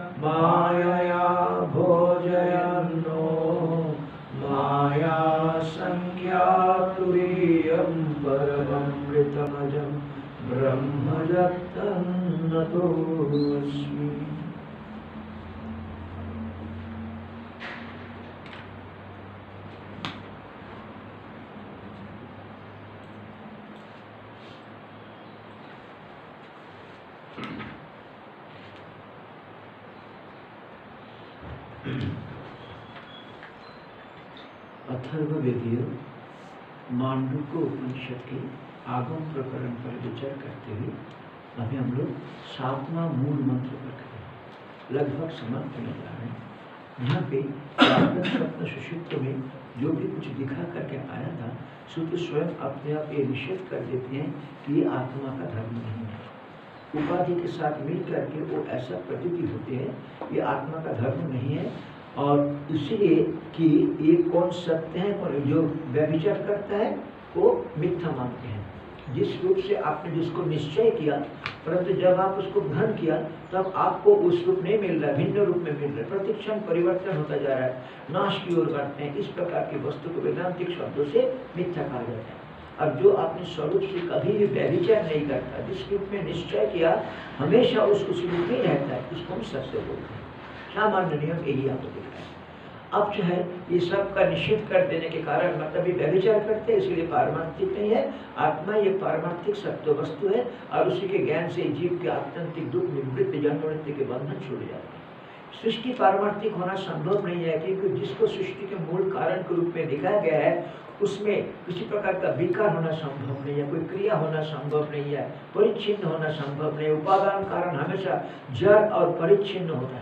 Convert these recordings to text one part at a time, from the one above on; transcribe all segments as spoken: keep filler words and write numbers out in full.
मायया भोजयन्नो माया संज्ञा तुरीयं परममृतमजं ब्रह्मदत्तं अथर्ववेदीय मांडूक्य उपनिषद के आगम प्रकरण पर विचार करते हुए अभी हम लोग सातवां मूल मंत्र पर खड़े लगभग समाप्त होने जा रहे हैं। यहाँ पे स्वप्न सुषुप्त में जो भी कुछ दिखा करके आया था सूत्र स्वयं अपने आप ये निषेध कर देते हैं कि ये आत्मा का धर्म नहीं है। उपाधि के साथ मिल करके वो ऐसा प्रतीति होते हैं ये आत्मा का धर्म नहीं है। और इसलिए कि ये कौन सत्य है कौन जो व्यभिचार करता है वो मिथ्या मानते हैं। जिस रूप से आपने जिसको निश्चय किया परंतु जब आप उसको ग्रहण किया तब आपको उस रूप नहीं मिल रहा, भिन्न रूप में मिल रहा है। प्रतिक्षण परिवर्तन होता जा रहा है, नाश की ओर बढ़ते हैं। इस प्रकार की वस्तु को वेदांतिक शब्दों से मिथ्या कहा जाता है। अब जो आपने स्वरूप से कभी भी व्यभिचार नहीं करता, जिस रूप में निश्चय किया हमेशा उस उस रूप में रहता है, उसको हम सत्य बोलते हैं। सामान्य नियम यही आपको दिख रहा है। अब जो है ये सब का निषेध कर देने के कारण मतलब ये व्यभिचार करते हैं, इसलिए पारमार्थिक नहीं है। आत्मा ये पारमार्थिक सत्य वस्तु है और उसी के ज्ञान से जीव के आत्यंतिक दुख निवृत्ति जन्म मृत्यु के बंधन छूट जाते हैं। सृष्टि पारमार्थिक होना संभव नहीं है क्योंकि जिसको सृष्टि के मूल कारण के रूप में दिखाया गया है उसमें किसी प्रकार का विकार होना संभव नहीं है, कोई क्रिया होना संभव नहीं है, परिच्छिन्न होना संभव नहीं। उपादान कारण हमेशा जड़ और परिच्छिन्न होता है।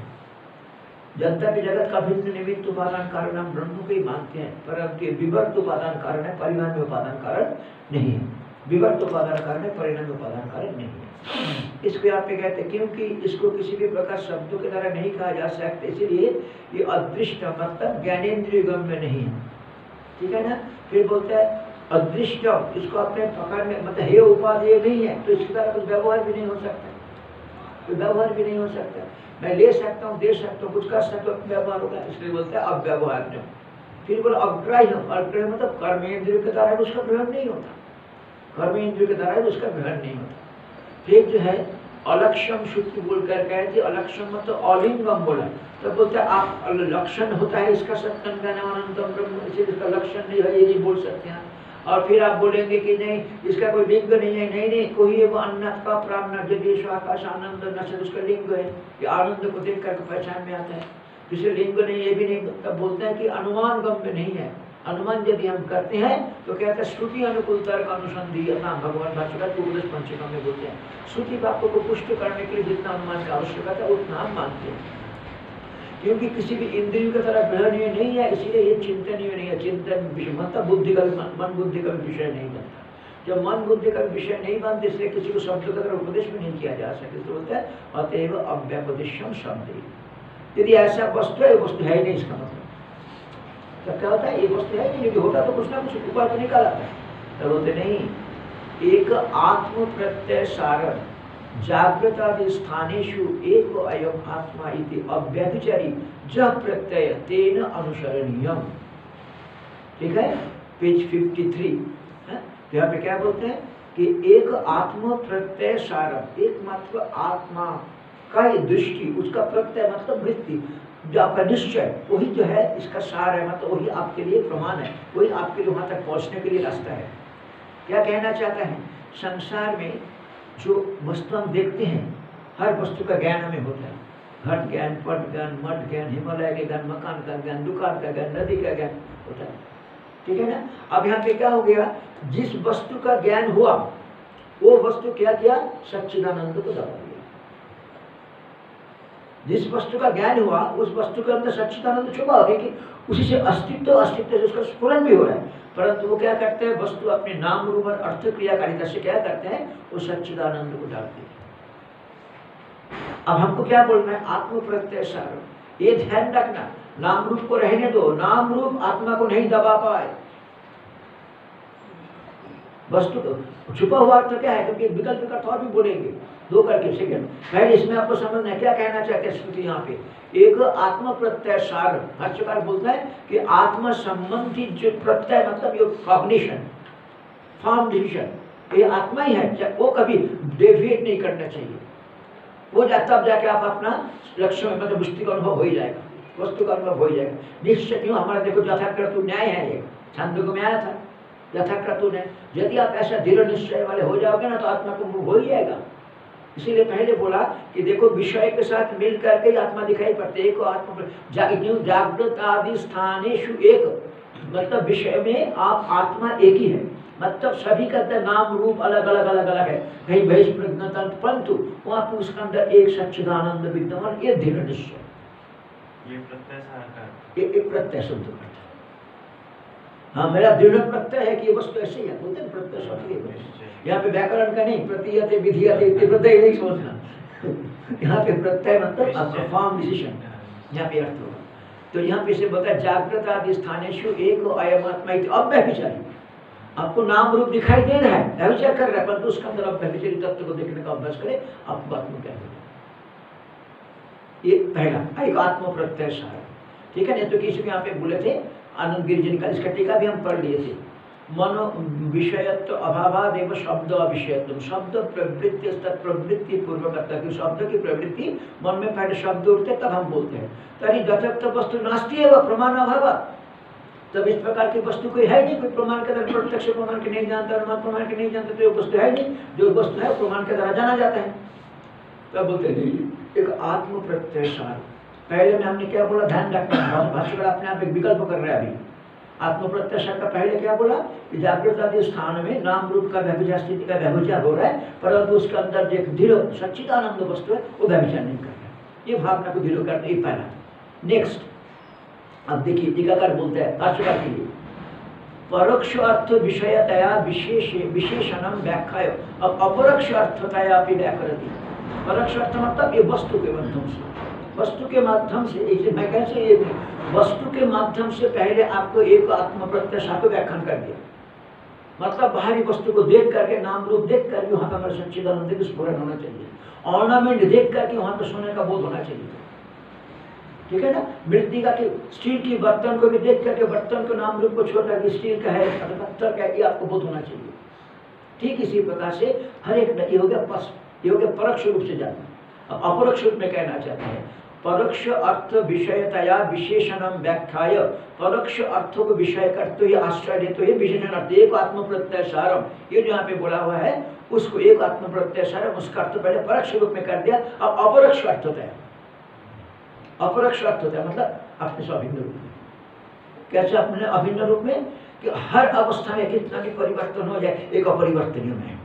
जनता के जगत का भिन्न निमित्त उपादान कारण हम ब्रह्म को ही मानते हैं, परंतु विवर्त उपादान कारण है, परिणामी उपादान कारण नहीं है। विवर्त उपादान कारण है, परिणामी उपादान कारण नहीं है। इसको यहाँ पे कहते हैं क्योंकि इसको किसी भी प्रकार शब्दों के द्वारा नहीं कहा जा सकता, इसलिए ये अदृष्ट मतलब ज्ञानेन्द्रिय गम्य नहीं है। ठीक है ना। फिर बोलता है अदृष्ट, इसको अपने पकड़ में मतलब हे उपादेय नहीं है तो इसके द्वारा कुछ व्यवहार भी नहीं हो सकता, कोई व्यवहार भी नहीं हो सकता। मैं ले सकता हूँ, दे सकता हूँ, कुछ कर सकता हूँ, व्यवहार होगा, इसलिए बोलते हैं अव्यवहार नहीं। फिर बोला अग्राह्य, अग्राह्य मतलब कर्मेंद्रिय के द्वारा उसका ग्रहण नहीं होता, कर्मेंद्रिय के द्वारा उसका ग्रहण नहीं होता। फिर जो है अलक्षम शुक्ति बोल कर कहते अलक्षम मतलब अलिंगम बोला तो बोलते हैं आप लक्षण होता है इसका सत्यम ज्ञानानंदम ब्रह्म, इसलिए इसका लक्षण नहीं है ये नहीं बोल सकते हैं। और फिर आप बोलेंगे कि नहीं इसका कोई लिंग नहीं है, नहीं नहीं कोई है वो अन्नत का प्राण जदेश आकाश आनंद न उसका लिंग है, ये आनंद को देख कर पहचान में आता है। किसी लिंग नहीं ये भी नहीं, तब बोलते हैं कि अनुमान गम्य नहीं है। अनुमान यदि हम करते हैं तो कहते हैं श्रुति अनुकूल तर्क अनुसंधि नाम भगवान भाषा उपदेश पंचकम में बोलते हैं। श्रुति वाक्यों को पुष्ट करने के लिए जितना अनुमान की आवश्यकता है उतना हम मानते हैं, क्योंकि किसी भी इंद्रियों की तरह ग्रहणीय नहीं है, इसलिए ये चिंतनीय नहीं है। चिंतन मतलब बुद्धि का मन बुद्धि का विषय नहीं बनता। जब मन बुद्धि का विषय नहीं बनता इसलिए किसी को शब्द का तरह उपदेश भी नहीं किया जा सकता। तो बोलता है अतएव अव्यपदेशम शब्द। यदि ऐसा वस्तु है वस्तु है ही नहीं, इसका मतलब तब क्या होता है ये वस्तु है नहीं, यदि होता तो कुछ ना कुछ उपाय तो निकाल आता है। तब बोलते नहीं एक आत्म प्रत्यय सारण जागृत आदि स्थानेषु एक अयम आत्मा इति अव्यभिचारी जब प्रत्यय तेन अनुसरणीयम। ठीक है, पेज तिरेपन है। तो यहाँ पे क्या बोलते हैं कि एक आत्म प्रत्यय सारम, एकमात्र आत्मा का दृष्टि उसका प्रत्यय मतलब वृत्ति जो आपका निश्चय वही जो है इसका सार है, मतलब वही आपके लिए प्रमाण है, वही आपके लिए वहां तक पहुंचने के लिए रास्ता है। क्या कहना चाहता है, संसार में जो वस्तु हम देखते हैं हर वस्तु का ज्ञान हमें होता है। घट ज्ञान, पट ज्ञान, मठ ज्ञान, हिमालय के ज्ञान, मकान का ज्ञान, दुकान का ज्ञान, नदी का ज्ञान होता है। ठीक है ना। अब यहाँ पे क्या हो गया, जिस वस्तु का ज्ञान हुआ वो वस्तु क्या किया, सच्चिदानंद को दबा दिया। जिस वस्तु का ज्ञान हुआ उस वस्तु के अंदर सच्चिदानंद छुपा हो, कि उसी से अस्तित्व अस्तित्व से उसका स्फुरन भी हो रहा है, परंतु वो क्या करते हैं, वस्तु अपने नाम रूप और अर्थ क्रियाकारिता से क्या करते हैं, वो सच्चिदानंद को डालते हैं। अब हमको क्या बोलना है, आत्म प्रत्यय सार, ये ध्यान रखना, नाम रूप को रहने दो, नाम रूप आत्मा को नहीं दबा पाए। वस्तु छुपा हुआ अर्थ क्या है, क्योंकि विकल्प का और भी बोलेंगे, दो करके सेकंड। पहले इसमें आपको समझना है क्या कहना चाहते हैं श्रुति यहाँ पे। एक आत्म प्रत्यय सार, भाष्यकार बोलता है कि आत्म संबंधी जो प्रत्यय मतलब ये कॉग्निशन, फॉर्म डिसीजन, ये आत्मा ही है, वो कभी डेविएट नहीं करना चाहिए। वो जाता तब जाके आप अपना लक्ष्य में मतलब वस्तु का अनुभव हो ही जाएगा, वस्तु का अनुभव हो ही जाएगा निश्चय। क्यों हमारा देखो यथाक्रतु न्याय है, ये छांदोग्य में आया था यथाक्रतु न्याय। यदि आप ऐसा दृढ़ निश्चय वाले हो जाओगे ना तो आत्मा को मूव हो ही जाएगा। इसीलिए पहले बोला कि देखो विषय के साथ मिल करके ही आत्मा दिखाई पड़ती है। एक आत्मा जागृत आदि स्थानेषु एक मतलब विषय में आप आत्मा एक ही है, मतलब सभी का नाम रूप अलग अलग अलग अलग है, कहीं बहिष प्रज्ञता, परंतु वहाँ पे उसके अंदर एक सच्चिदानंद विद्यमान, ये दृढ़ निश्चय। ये प्रत्यय साकार, ये एक प्रत्यय शब्द करता है। हाँ मेरा दृढ़ प्रत्यय है कि ये वस्तु ऐसे ही है, बोलते हैं प्रत्यय शब्द। यहाँ पे व्याकरण का नहीं, प्रतीयते विधीयते इति प्रत्यय नहीं सोचना। यहाँ पे प्रत्यय मतलब आपका फॉर्म डिसीजन यहाँ पे अर्थ होगा। तो यहाँ पे से बताया जागृत आदि स्थानेषु एक अयम आत्मा इति अव्यभिचारी। आपको नाम रूप दिखाई दे रहा है, व्यभिचार कर रहा है, परंतु उसके अंदर आप व्यभिचारी तत्व को देखने का अभ्यास करें, आप बात में क्या करें। ये पहला एक आत्म प्रत्यय सार, ठीक है। नहीं तो किसी को यहाँ पे बोले थे आनंद गिरि जी का, इसका टीका भी हम पढ़ लिए थे। मनो विषयत्व अभावादेव शब्द अविषयत्व, शब्द प्रवृत्ति प्रवृत्ति पूर्वक, शब्द की प्रवृत्ति मन में पहले शब्द उठते तब हम बोलते हैं। तरी दत्त वस्तु नास्ती है, वह प्रमाण अभाव। तब इस प्रकार की वस्तु कोई है नहीं, कोई प्रमाण के द्वारा प्रत्यक्ष प्रमाण के नहीं जानता, अनुमान प्रमाण के नहीं जानता, तो वस्तु है नहीं। जो वस्तु है प्रमाण के द्वारा जाना जाता है। तब बोलते नहीं एक आत्म प्रत्यय सार। पहले में हमने क्या बोला, ध्यान रखना, भाष्यकार अपने आप एक विकल्प कर रहा है अभी। आत्म प्रत्यय सार का पहले क्या बोला कि जागृत आदि स्थान में नाम रूप का व्यभिचार स्थिति का व्यभिचार हो रहा है, परंतु उसके अंदर जो दृढ़ सच्चिदानंद वस्तु है वो व्यभिचार नहीं कर रहा है। ये भावना को दृढ़ करना ही पहला। नेक्स्ट अब देखिए टीकाकार बोलते हैं भाष्यकार के लिए परोक्ष अर्थ विषयतया विशेष विशेषणम व्याख्याय। अब अपरोक्ष अर्थतया भी व्याकरती। परोक्ष अर्थ मतलब ये वस्तु के माध्यम से, वस्तु के माध्यम से, इसे मैं कैसे ये वस्तु के माध्यम से पहले आपको एक आत्म प्रत्यय को व्याख्यान कर दिया। मतलब बाहरी वस्तु को देख करके, नाम रूप देख करके वहां पर हमारे सच्चिदानंद की स्फुरण होना चाहिए। ऑर्नामेंट देख करके वहां पर सोने का बोध होना चाहिए, ठीक है ना। मृतिका के स्टील की बर्तन को भी देख करके बर्तन को नाम रूप को छोड़ करके स्टील का है पत्थर का है, ये आपको बोध होना चाहिए। ठीक इसी प्रकार से हर एक ये हो गया पस, ये हो गया परोक्ष रूप से जाना। अब अपरोक्ष रूप में कहना चाहते हैं परोक्ष अर्थ विषयतया विशेषणम व्याख्याय। परोक्ष अर्थों को विषय करते हुए आश्रय देते हुए विशेषण अर्थ एक आत्म प्रत्यय सारम, ये जो यहाँ पे बोला हुआ है उसको एक आत्म प्रत्यय सारम, उसका अर्थ पहले परोक्ष रूप में कर दिया। अब अपरोक्ष अर्थ होता है, अपरोक्ष अर्थ होता है मतलब अपने से अभिन्न रूप में। कैसे अपने अभिन्न रूप में कि हर अवस्था में कितना भी परिवर्तन हो जाए एक अपरिवर्तनीय में।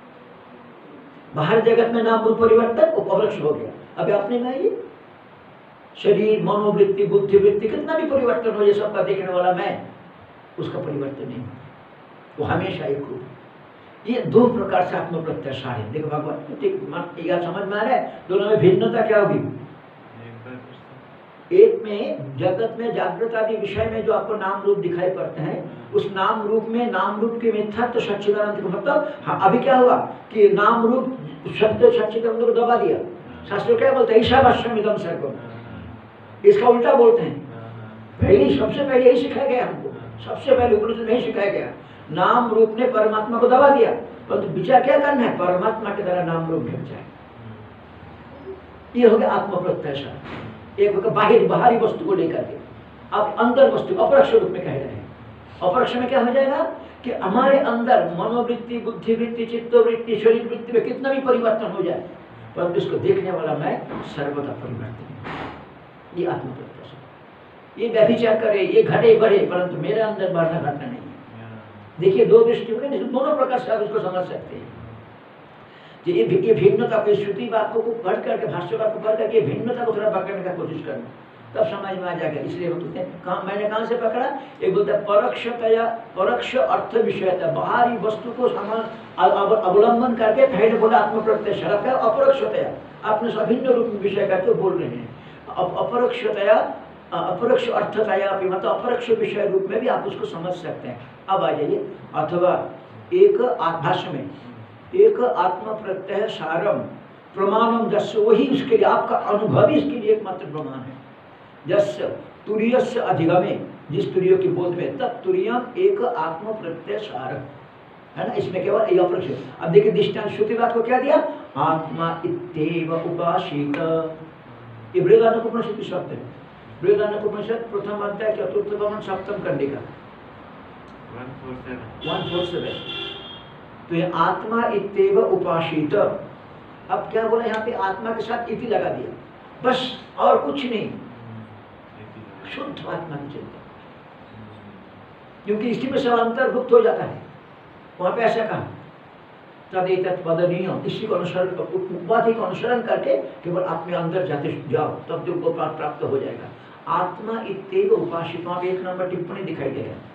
बाहर जगत में नाम रूप परिवर्तन वो अपरोक्ष हो गया, अभी अपने में ये शरीर मनोवृत्ति बुद्धि वृत्ति कितना भी परिवर्तन हो जाए सबका देखने वाला मैं, उसका परिवर्तन नहीं, वो हमेशा एक रूप। ये दो प्रकार से आत्म प्रत्यय सार है। देखो भगवान ठीक यह समझ में आ रहा है, दोनों में भिन्नता क्या होगी। एक में जगत में जागृत आदि विषय में जो आपको नाम रूप दिखाई पड़ते हैं, उस नाम रूप में नाम रूप के मिथ्या तो सच्चिदानंद को मतलब हाँ, अभी क्या हुआ कि नाम रूप शब्द सच्चिदानंद को दबा दिया। शास्त्र क्या बोलते हैं ईशावास्यम इदम सर्वम, इसका उल्टा बोलते हैं। पहले सबसे पहले यही सिखाया गया हमको, सबसे पहले उपनिषद में ही सिखाया गया। नाम रूप ने परमात्मा को दबा दिया, परंतु विचार क्या करना है परमात्मा के द्वारा नाम रूप ढक जाए। ये हो गया आत्म प्रत्यय सार। एक बाहर बाहरी वस्तु को लेकर के आप अंदर वस्तु अपरोक्ष रूप में कह रहे हैं। अपरोक्ष में क्या हो जाएगा कि हमारे अंदर मनोवृत्ति बुद्धि वृत्ति चित्तवृत्ति शरीर वृत्ति में कितना भी परिवर्तन हो जाए, परंतु इसको देखने वाला मैं सर्वदा परिवर्तन। ये आत्म प्रत्यय। ये व्यभिचार करे, ये घटे बढ़े, परंतु मेरे अंदर बढ़ना घटना नहीं है। देखिए दो दृष्टि हो गई, दोनों प्रकार से आप इसको समझ सकते हैं। ये ये भिन्नता को श्रुति वाक्यों को पढ़ करके भाष्यकार को पढ़ करके भिन्नता को थोड़ा पकड़ने का कोशिश करना, तब समझ में आ जाएगा। इसलिए बोलते हैं कहाँ मैंने कहाँ से पकड़ा, एक बोलता है परोक्षतया परोक्ष अर्थ विषयता, बाहरी वस्तु को समान अवलंबन करके पहले बोला आत्म प्रत्यय शरत का अपरोक्षतया आपने अभिन्न रूप में विषय करके बोल रहे हैं। अपरोक्षतया अपरोक्ष अर्थतया मतलब अपरोक्ष विषय रूप में भी आप उसको समझ सकते हैं। अब आ जाइए अथवा एक भाष्य में एक आत्म प्रत्यय सारम प्रमाणम जस्य, वही उसके लिए आपका अनुभव ही इसके लिए एकमात्र प्रमाण है। जस्य तुरीयस्य अधिगमे, जिस तुरीय की बोध में, तब तुरीयम एक आत्म प्रत्यय सार है ना, इसमें केवल ये अपरोक्ष। अब देखिए दृष्टांत श्रुति वाक्य को क्या दिया, आत्मा इत्येव उपासित, ये बृहदारण्यक की शब्द है। बृहदारण्यक प्रथम अध्याय चतुर्थ भवन सप्तम कंडिका वन फोर सेवन। तो ये आत्मा इत्येव उपासित, अब क्या बोला यहाँ पे, आत्मा के साथ इति लगा दिया, बस और कुछ नहीं, शुद्ध आत्मा की चिंता, क्योंकि इसी में सब अंतर्भुक्त हो जाता है। वहां पे ऐसा कहा तदेतत् वदनीय, इसी को अनुसरण, उपाधि को अनुसरण करके केवल अपने अंदर जाते जाओ, तब जो को प्राप्त हो जाएगा। आत्मा इत्येव उपासित, वहां पे एक नंबर टिप्पणी दिखाई दे रहा है,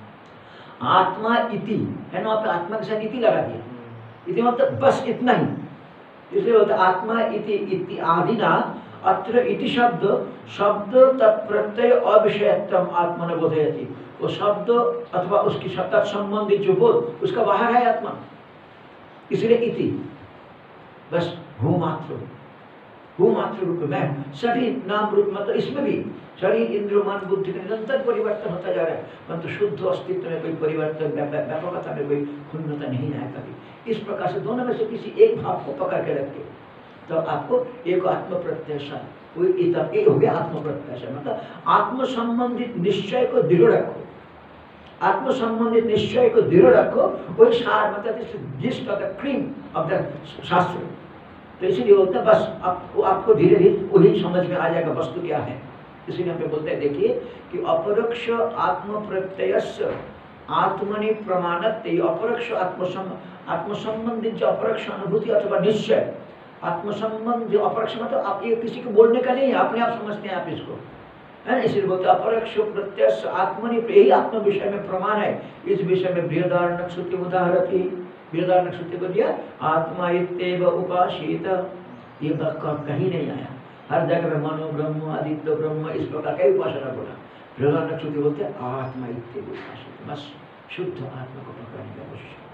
आत्मा इति है ना, वहां पे आत्मा के साथ इति लगा दिया, इति मतलब बस इतना ही, इसलिए बोलते आत्मा इति इति आदिना अत्र इति शब्द शब्द तत्प्रत्यय अविषयत्वम आत्मन बोधयति, वो शब्द अथवा उसकी सत्ता संबंधित जो बोध उसका बाहर है आत्मा, इसलिए इति, बस हूँ मात्र, हूँ मात्र रूप में सभी नाम रूप, मतलब इसमें भी शरीर इंद्र मन बुद्धि का निरंतर परिवर्तन होता जा रहा है, परंतु शुद्ध अस्तित्व में कोई परिवर्तन, व्यापकता में कोई क्षुण्णता नहीं आया कभी। इस प्रकार से दोनों में से किसी एक भाव को पकड़ के रखते तो आपको एक आत्म प्रत्याशा, कोई हो गया आत्म प्रत्याशा, मतलब आत्म संबंधित निश्चय को दृढ़ रखो, आत्म संबंधित निश्चय को दृढ़ रखो, वही सार, मतलब जिस क्रीम ऑफ द शास्त्र। तो इसीलिए बोलते हैं बस आपको आपको धीरे धीरे वही समझ में आ जाएगा वस्तु क्या है। इसीलिए हम पे बोलते हैं देखिए कि अपरोक्ष आत्म प्रत्ययस्य आत्मनि प्रमाणत्ते, अपरोक्ष आत्म आत्म संबंधित जो अपरोक्ष अनुभूति अथवा निश्चय, आत्म संबंध जो अपरोक्ष मतलब आप ये किसी को बोलने का नहीं है, अपने आप समझते हैं आप इसको, है ना। इसलिए बोलते अपरोक्ष प्रत्यक्ष आत्मनि, यही आत्म विषय में प्रमाण है। इस विषय में बृहदारण्यक श्रुति उदाहरति, बृहदारण्यक श्रुति को दिया आत्मा इत्येव उपासित, ये कहीं नहीं आया, हर जगह में मनो ब्रह्म आदित्य ब्रह्म इस प्रकार का उपासना बोला। बृहदारण्यक श्रुति बोलते हैं आत्मा इत्येव उपासित, बस शुद्ध आत्मा को पकड़ने का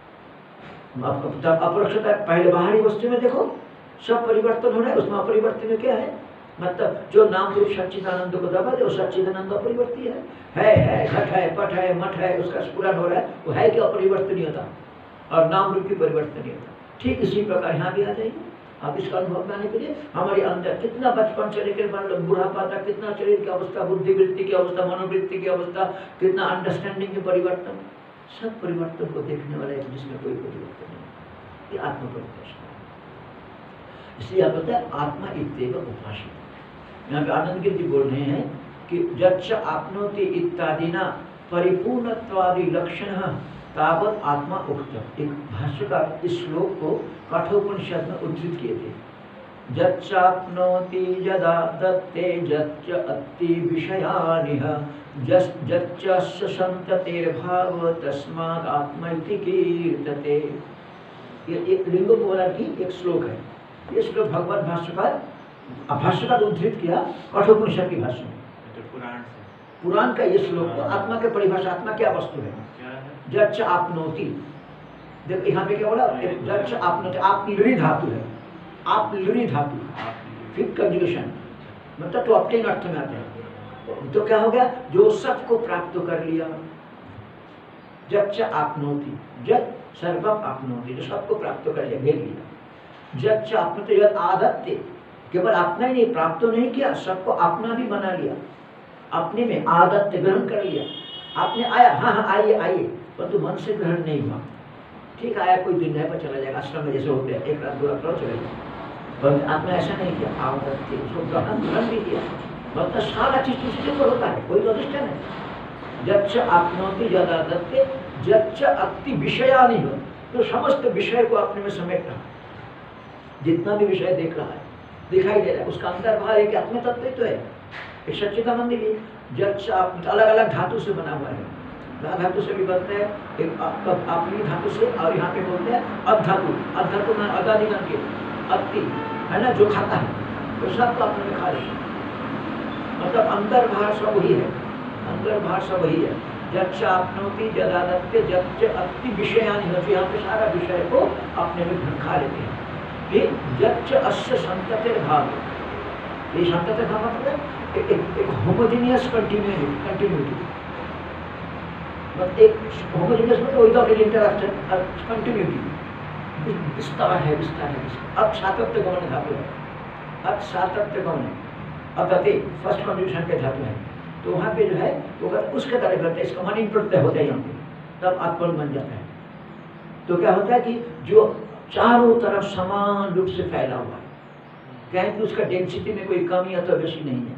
कोशिश। अपरोक्षता पहले बाहरी वस्तु में देखो सब परिवर्तन हो रहा है, उसमें अपरिवर्तन क्या है, मतलब जो नाम रूप सच्चिदानंद को दबा दे, वो सच्चिदानंद अपरिवर्ती है, है है घट है पट है मठ है, उसका स्फुरन हो रहा है, वो है कि अपरिवर्तनीय होता, और नाम रूप की परिवर्तनीय होता। ठीक इसी प्रकार यहाँ भी आ जाएगी। आप इसका अनुभव बनाने के लिए हमारे अंदर कितना बचपन से लेकर बुढ़ापा तक कितना शरीर की अवस्था, बुद्धि वृत्ति की अवस्था, मनोवृत्ति की अवस्था, कितना अंडरस्टैंडिंग के परिवर्तन, सब परिवर्तन को देखने वाला है जिसमें कोई परिवर्तन नहीं, ये आत्म प्रत्याशा। इसलिए आप बोलते हैं आत्मा इत्येव उपासित। यहाँ पे आनंद गिरि जी बोल रहे हैं कि यच्च आपनोति इत्यादिना परिपूर्णत्वादि लक्षण तावत आत्मा उक्त। एक भाष्यकार इस श्लोक को कठोपनिषद में उद्धृत किए थे। यच्च आपनोति यदा दत्ते यच्च अत्ति विषयानिह यच्च संततेर्भाव तस्माद् आत्मा इति कीर्तते। ये एक लिंगो बोला की एक श्लोक है। ये श्लोक भगवत भाष्यकार भाष्यकार उद्धृत किया कठोपनिषद की भाष्य में, पुराण से। पुराण का ये श्लोक को आत्मा के परिभाषा, आत्मा क्या वस्तु है, यच्च आपनोति। देखो यहाँ पे क्या बोला, यच्च आपनोति, आप लृ धातु है, आप लृ धातु, फिर कंजुगेशन, मतलब तो ऑब्टेन अर्थ में आते हैं। तो क्या हो गया, जो सब को प्राप्त कर लिया, यच्च आपनोति, यत् सर्वम आपनोति, जो सबको प्राप्त कर लिया, घेर लिया। यच्च आपनोति यत् आदत्ते, केवल अपना ही नहीं, प्राप्त नहीं किया, सबको अपना भी बना लिया, अपने में आदत्त ग्रहण कर लिया। आपने आया, हाँ हाँ आइए आइए, परंतु मन से ग्रहण नहीं हुआ। ठीक आया, कोई दिन पर चला जाएगा, आश्रम में जैसे होते हैं, एक रात दो रात चले जाए, परंतु आपने ऐसा नहीं किया, आदत्त उसको ग्रहण ग्रहण भी किया। मतलब सारा चीज उसके ऊपर होता है, कोई तो अधिष्ठान है। यच्च आपनोति यद् आदत्ते यच्च अत्ति विषयानि हो, तो समस्त विषय को अपने में समेट रहा, जितना भी विषय देख रहा है, दिखाई दे रहा है, उसका अंदर बाहर एक आत्म तत्व तो है, एक सच्चिदानंद भी। यच्च अलग अलग धातु से बना हुआ है, धातु से भी बनता है, एक आपनी धातु से, और यहाँ पे बोलते हैं अधातु, अधातु में अदादिगण के अति है ना, जो खाता है तो सबको अपने में खा लेते, मतलब अंदर बाहर सब वही है, अंदर बाहर सब वही है। यच्च आपनोति यद् आदत्ते यच्च अत्ति विषयानि, यहाँ पे सारा विषय को अपने में खा लेते हैं। ये यच्च अस्य संतते भाव, ये संतते भाव मतलब एक एक होमोजेनियस कंटिन्यूटी कंटिन्यूटी मतलब एक होमोजेनियस मतलब विदाउट एनी इंटरप्शन कंटिन्यूटी, विस्तार है विस्तार है विस्तार। अब सातत्य गमन धातु है, अब सातत्य गमन है, अब अति फर्स्ट कंट्रीब्यूशन के धातु है, तो वहाँ पे जो है वो उसके तरह करते हैं, इसका मानी प्रत्यय होता है यहाँ पे, तब आत्मन बन जाता है। तो क्या होता है कि जो चारों तरफ समान रूप से फैला हुआ है, कहें कि उसका डेंसिटी में कोई कमी अथवा बेसी नहीं है,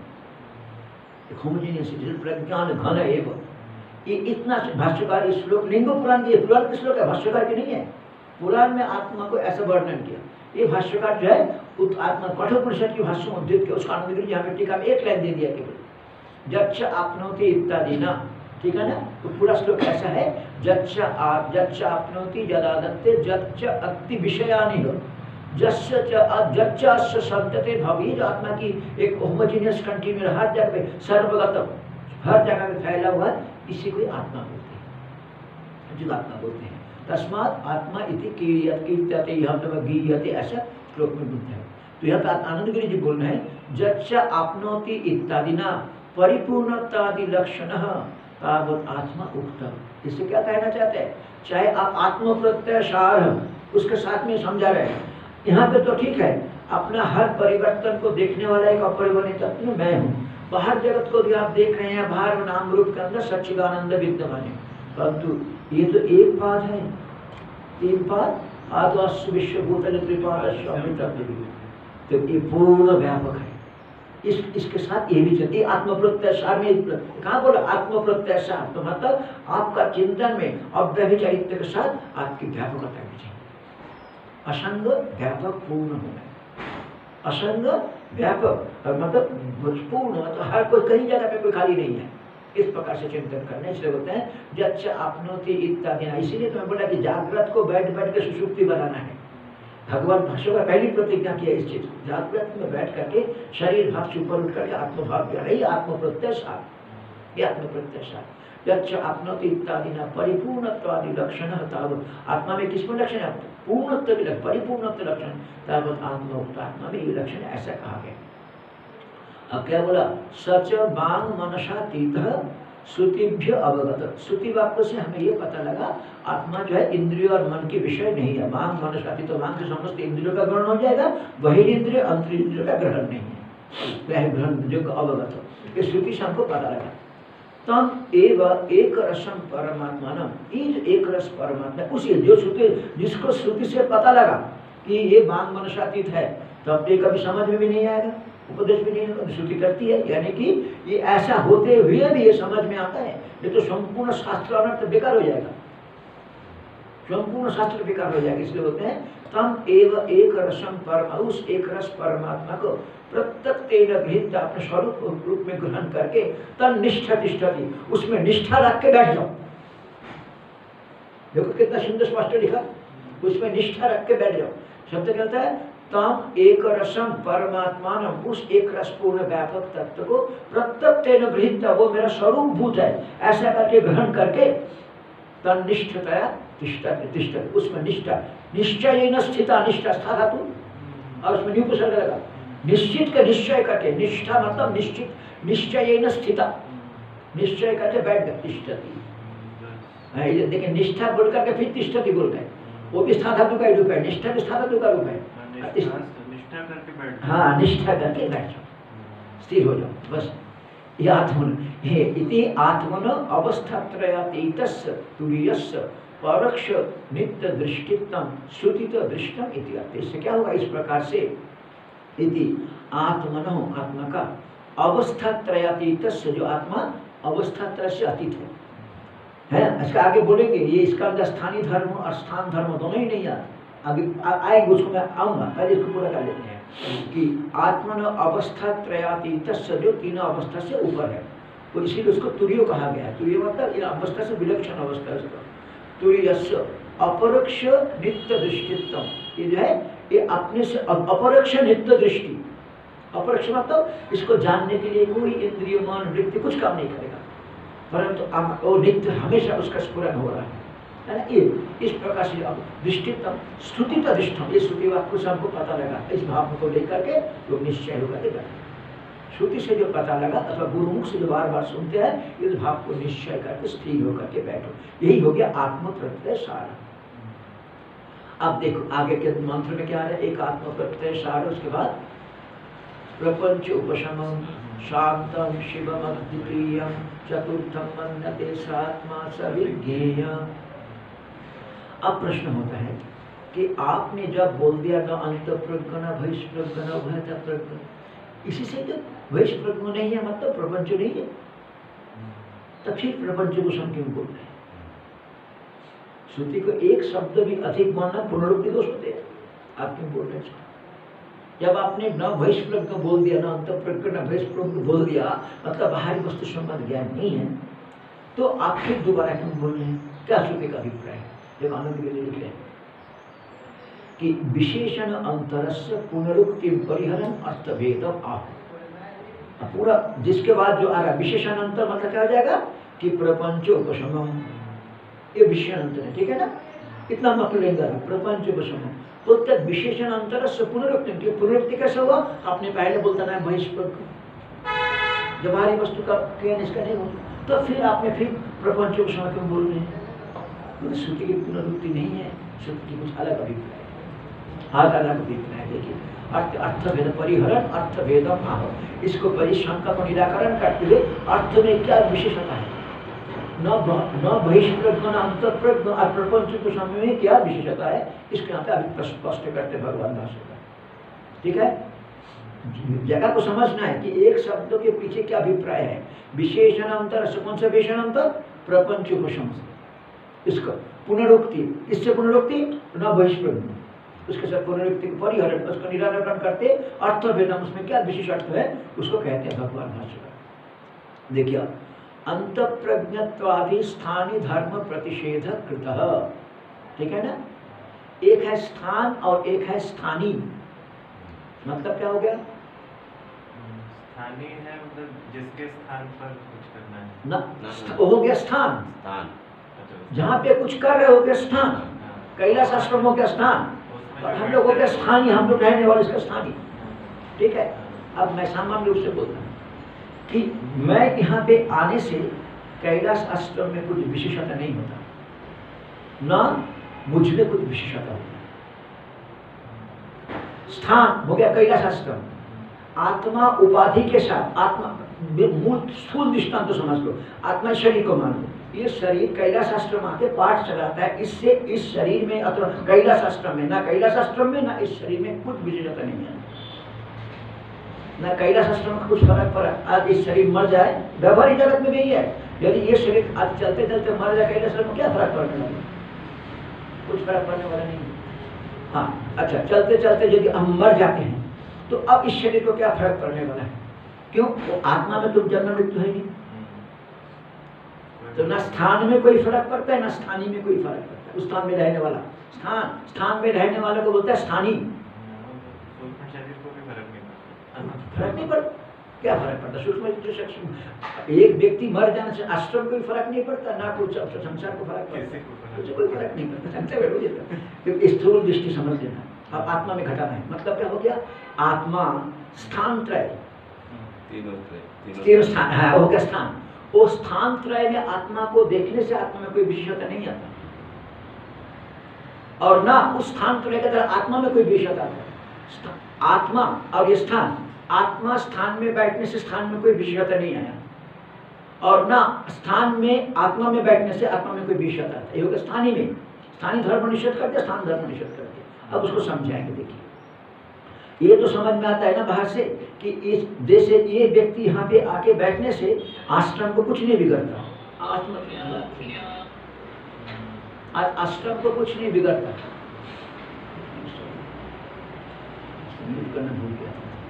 एक होमोजेनियसिटी, प्रज्ञान घन है वो। ये इतना भाष्यकार इस श्लोक लिंगो पुराण के पुराण के श्लोक है, भाष्यकार के नहीं है। पुराण में आत्मा को ऐसा वर्णन किया, ये भाष्यकार जो है आत्मा कठोपनिषद की भाष्य में उद्धृत किया, उसका आनंद गिरी यहाँ पे टीका में एक लाइन दे दिया केवल, जच्च आपनोति इत्यादि ना, ठीक है ना। तो पूरा श्लोक ऐसा है, जच्च आप जच्च आपनोति यदादत्ते जच्च अति विषयानि हो, जस्य च जच्च अस्य शब्दते भवी, जो आत्मा की एक होमोजेनियस कंटिन्यू हर जगह पे सर्वगत हर जगह पे फैला हुआ है, इसी को आत्मा बोलते हैं, जीवात्मा बोलते हैं। तस्मात् आत्मा इति कीर्यत कीर्त्यते यहाँ पे गीयते, ऐसा श्लोक में मिलता है। तो यहाँ पे आनंद गिरी जी बोल रहे हैं, जच्च आपनोति इत्यादि ना परिपूर्णतादि लक्षण तावत् आत्मा उक्त। इससे क्या कहना चाहते हैं, चाहे आप आत्म प्रत्यय सार उसके साथ में समझा रहे हैं, यहाँ पे तो ठीक है, अपना हर परिवर्तन को देखने वाला एक अपरिवर्तित तत्व मैं हूँ, बाहर जगत को भी आप देख रहे हैं, बाहर नाम रूप के अंदर सच्चिदानंद विद्यमान है, परंतु ये तो एक पाद है, तीन पाद आद्वास्य विश्वभूतल त्रिपादस्य अमृतत्व, तो ये पूर्ण व्यापक है। इस इसके साथ ये भी चलती आत्म प्रत्यासार में, कहाँ बोला आत्म प्रत्यासार, तो मतलब आपका चिंतन में अव्यभिचारित्व के साथ आपकी व्यापकता भी चाहिए। असंग व्यापक पूर्ण होना, असंग व्यापक मतलब पूर्ण, मतलब हर कोई कहीं जगह पे कोई खाली नहीं है, इस प्रकार से चिंतन करने से बोलते हैं जच्च आपनोति इत्यादि। इसीलिए तो मैं बोला कि जागृत को बैठ बैठ के सुषुप्ति बनाना है। भगवान भाष्यकार पहली प्रतिज्ञा किया इस चीज को, जागृत में बैठ करके शरीर भाव से ऊपर उठ करके आत्मभाव किया, यही आत्म प्रत्ययसार, ये आत्म प्रत्ययसार। जच्च आपनोति इत्यादि ना परिपूर्णत्वादि लक्षण तावत्, आत्मा में किसमें लक्षण है, पूर्णत्व के लक्षण, परिपूर्णत्व लक्षण, तावत् आत्मोक्त, आत्मा में ये लक्षण ऐसा कहा गया। अब क्या बोला, सच वांग मनसातीत श्रुतिभ्य अवगत, श्रुति वाक्य से हमें ये पता लगा आत्मा जो है इंद्रिय और मन के विषय नहीं है। वांग मनसातीत, तो वांग से समस्त इंद्रियों का ग्रहण हो जाएगा, वही इंद्रिय अंतर इंद्रियों का ग्रहण नहीं है, वह ग्रहण जो अवगत, ये श्रुति से हमको पता लगा। तम एव एक रसम परमात्मा, एक रस परमात्मा, उसी जो श्रुति जिसको श्रुति से पता लगा कि ये वांग मनसातीत है, तो अपने कभी समझ में भी नहीं आएगा, उपदेश भी नहीं होगा, श्रुति करती है, यानी कि ये ऐसा होते हुए भी ये समझ में आता है, ये तो संपूर्ण शास्त्र अनर्थ बेकार हो जाएगा, संपूर्ण शास्त्र बेकार हो जाएगा। इसलिए बोलते हैं तम एव एक रसम परम, उस एक रस परमात्मा को प्रत्यक्तेन गृहीत्वा, अपने स्वरूप रूप में ग्रहण करके तन निष्ठा तिष्ठति, उसमें निष्ठा रख के बैठ जाओ। देखो कितना सुंदर स्पष्ट लिखा, उसमें निष्ठा रख के बैठ जाओ। शब्द कहता है तम एक रसम परमात्मान, उस एक रस पूर्ण व्यापक तत्व को प्रत्यक्तेन गृहीत्वा, वो मेरा स्वरूप भूत है, ऐसा करके ग्रहण करके तन निष्ठतया तिष्ठति तिष्ठति, उसमें निष्ठा, निश्चयेन स्थिता, निष्ठा स्था धातु और उसमें न्यू उपसर्ग लगा, निश्चित का निश्चय करके, निष्ठा मतलब निश्चित, निश्चयेन स्थिता, निश्चय करके बैठ गए तिष्ठति। देखिए निष्ठा बोल करके फिर तिष्ठति बोल गए, वो भी स्था धातु का रूप है, निष्ठा भी स्था धातु का रूप है। निष्ठा करके बैठ, हाँ निष्ठा करके बैठ जाओ, स्थिर हो जाओ, बस ये आत्मन हे इति आत्मन अवस्थात्रयातीतस्य तुरीयस्य परोक्ष नित्य दृष्टित्वम श्रुतित दृष्टम इति। इससे क्या होगा, इस प्रकार से इति आत्मनो, आत्मा का अवस्थात्रयातीतस्य, जो आत्मा अवस्थात्रय से अतीत है, है इसका आगे बोलेंगे, ये इसका अंदर स्थानीय धर्म और स्थान धर्म दोनों ही नहीं आते, आगे आएंगे उसको मैं आऊंगा, पहले इसको पूरा कर लेते हैं कि आत्मन अवस्था त्रयातीत, जो तीनों अवस्था से ऊपर है, तो इसीलिए उसको तुरीय कहा गया है। तुरीय मतलब इन अवस्था से विलक्षण अवस्था है उसका। तुरीयस्य अपरोक्ष नित्य दृष्टित्वम, ये जो है ये अपने से अपरोक्ष नित्य दृष्टि, अपरोक्ष मतलब इसको जानने के लिए कोई इंद्रिय मन वृत्ति कुछ काम नहीं करेगा, परंतु वो नित्य हमेशा उसका स्फुरन हो रहा है, है ना। ये इस प्रकार से अब दृष्टितम स्तुति तदिष्ठम, ये श्रुति वाक्य से हमको पता लगा, इस भाव को लेकर के लोग निश्चय होकर के बैठे। श्रुति से जो पता लगा अथवा गुरुमुख से जो बार बार सुनते हैं, इस भाव को निश्चय करके स्थिर होकर के बैठो। यही हो गया आत्म प्रत्यय सार। अब देखो आगे के मंत्र में क्या है, एक आत्म प्रत्यय सार, उसके बाद प्रपंच उपशमम शांतम शिवम अद्वितीयम चतुर्थम मन्यते सात्मा सविज्ञेय। अब प्रश्न होता है कि आपने जब बोल दिया न अंत प्रज्ञ न बहिष्प्रज्ञ न उभयता प्रज्ञ, इसी से जब बहिष्प्रज्ञ नहीं है मतलब प्रपंच नहीं है, तब फिर प्रपंच को हम क्यों बोल रहे हैं? श्रुति को एक शब्द भी अधिक मानना पुनरुक्ति दोष होते हैं, आप क्यों बोल रहे हैं? जब आपने न बहिष्प्रज्ञ बोल दिया न अंत प्रज्ञ न बहिष्प्रज्ञ बोल दिया, मतलब बाहरी वस्तु संबंध ज्ञान नहीं है, तो आप फिर दोबारा क्यों बोल रहे हैं? क्या श्रुति का अभिप्राय है? जब आनंद के लिए लिखे कि विशेषण अंतरस्य पुनरुक्ति परिहरण अर्थभेदम आह। पूरा जिसके बाद जो आ रहा है विशेषण अंतर, मतलब क्या हो जाएगा कि प्रपंचोपशमम, ये विशेषण अंतर है, ठीक है ना। इतना मतलब लेंगे प्रपंचोपशमम, तो तक विशेषण अंतर से पुनरुक्ति, पुनरुक्ति कैसे हुआ? आपने पहले बोलता ना बहिष्प्रज्ञ, जब बाहरी वस्तु का ज्ञान इसका नहीं हो, तो फिर आपने फिर प्रपंचोपशम क्यों बोल रहे हैं? तो श्रुति की पुनरुक्ति नहीं है, श्रुति की कुछ अलग अभिप्राय है, हर अलग अभिप्राय। देखिए अर्थ अर्थभेद परिहरण अर्थभेदम आह, इसको परिशंका को निराकरण करते हुए अर्थ में क्या विशेषता है, न न बहिष्प्रज्ञ न अंतःप्रज्ञ और प्रपंच के समय में क्या विशेषता है, इसके यहाँ पे अभी स्पष्ट करते भगवान भाष्यकार, ठीक है। जगह को समझना है कि एक शब्द के पीछे क्या अभिप्राय है। विशेषण अंतर, कौन सा विशेषण अंतर? प्रपंच उपशम, इसका पुनरुक्ति, इससे पुनरुक्ति न बहिष्प्रज्ञ, उसके साथ पुनरुक्ति को परिहरण, उसका निराकरण करते अर्थभेदम, उसमें क्या विशेष अर्थ है उसको कहते हैं भगवान भाष्यकार। देखिए अंत प्रज्ञत्वादि स्थानीय धर्म प्रतिषेध कृतः, ठीक है ना। एक है स्थान और एक है स्थानीय, मतलब क्या हो गया? स्थानीय है मतलब जिसके स्थान पर कुछ करना है ना, वो हो गया स्थान, स्थान जहाँ पे कुछ कर रहे हो गया स्थान, कैलाश आश्रम हो गया स्थान, और हम लोग हो गया स्थानीय, हम लोग रहने वाले इसका स्थानीय, ठीक है। अब मैं सामान्य रूप से बोल रहा हूँ कि मैं यहाँ पे आने से कैलाश आश्रम में कुछ विशेषता नहीं होता, ना मुझ में कुछ विशेषता होता। स्थान हो गया कैलाश आश्रम, आत्मा उपाधि के साथ, आत्मा मूल स्थूल दृष्टांत तो समझ लो, आत्मा शरीर को मान लो, ये शरीर कैलाश आश्रम आके पाठ चलाता है, इससे इस शरीर में अथवा कैलाश आश्रम में, ना कैलाश आश्रम में ना इस शरीर में कुछ विशेषता नहीं है, ना कैलाश आश्रम का कुछ फर्क पड़ा। आज इस शरीर मर जाए, व्यवहारिक जगत में भी है, यदि ये शरीर आज चलते चलते मर जाए कैलाश आश्रम में क्या फर्क पड़ने वाला? कुछ फर्क पड़ने वाला नहीं। हाँ अच्छा, चलते चलते यदि हम मर जाते हैं तो अब इस शरीर को क्या फर्क पड़ने वाला है? क्यों? वो आत्मा में तो जन्म मृत्यु है नहीं, तो ना स्थान में कोई फर्क पड़ता है ना स्थानीय में कोई फर्क पड़ता है। उस स्थान में रहने वाला, स्थान स्थान में रहने वाले को बोलता है स्थानीय। फर्क नहीं पड़ता, क्या फर्क पड़ता? सूक्ष्म एक व्यक्ति मर जाने से आश्रम कोई फर्क नहीं पड़ता, ना कुछ संसार को फर्क पड़ता, कुछ कोई फर्क नहीं पड़ता, संसार बैठो जाता। स्थूल दृष्टि समझ लेना। अब आत्मा में घटाना है, मतलब क्या हो गया? आत्मा स्थान त्रय, तीन स्थान है, हो गया स्थान। वो स्थान त्रय में आत्मा को देखने से आत्मा में कोई विशेषता नहीं आता, और ना उस स्थान त्रय के तरह आत्मा में कोई विशेषता आता। आत्मा और ये स्थान, आत्मा स्थान में बैठने से स्थान में कोई विशेषता नहीं आया, और ना स्थान में आत्मा में बैठने से आत्मा में कोई विशेषता आता। ये हो गया स्थानीय में, स्थानीय धर्म निषेध कर दिया, स्थान धर्म निषेध कर दिया। अब उसको समझाएंगे। देखिए ये तो समझ में आता है ना बाहर से कि इस देश से ये व्यक्ति यहाँ पे आके बैठने से आश्रम को कुछ नहीं बिगड़ता, आश्रम को कुछ नहीं बिगड़ता। भूल गया।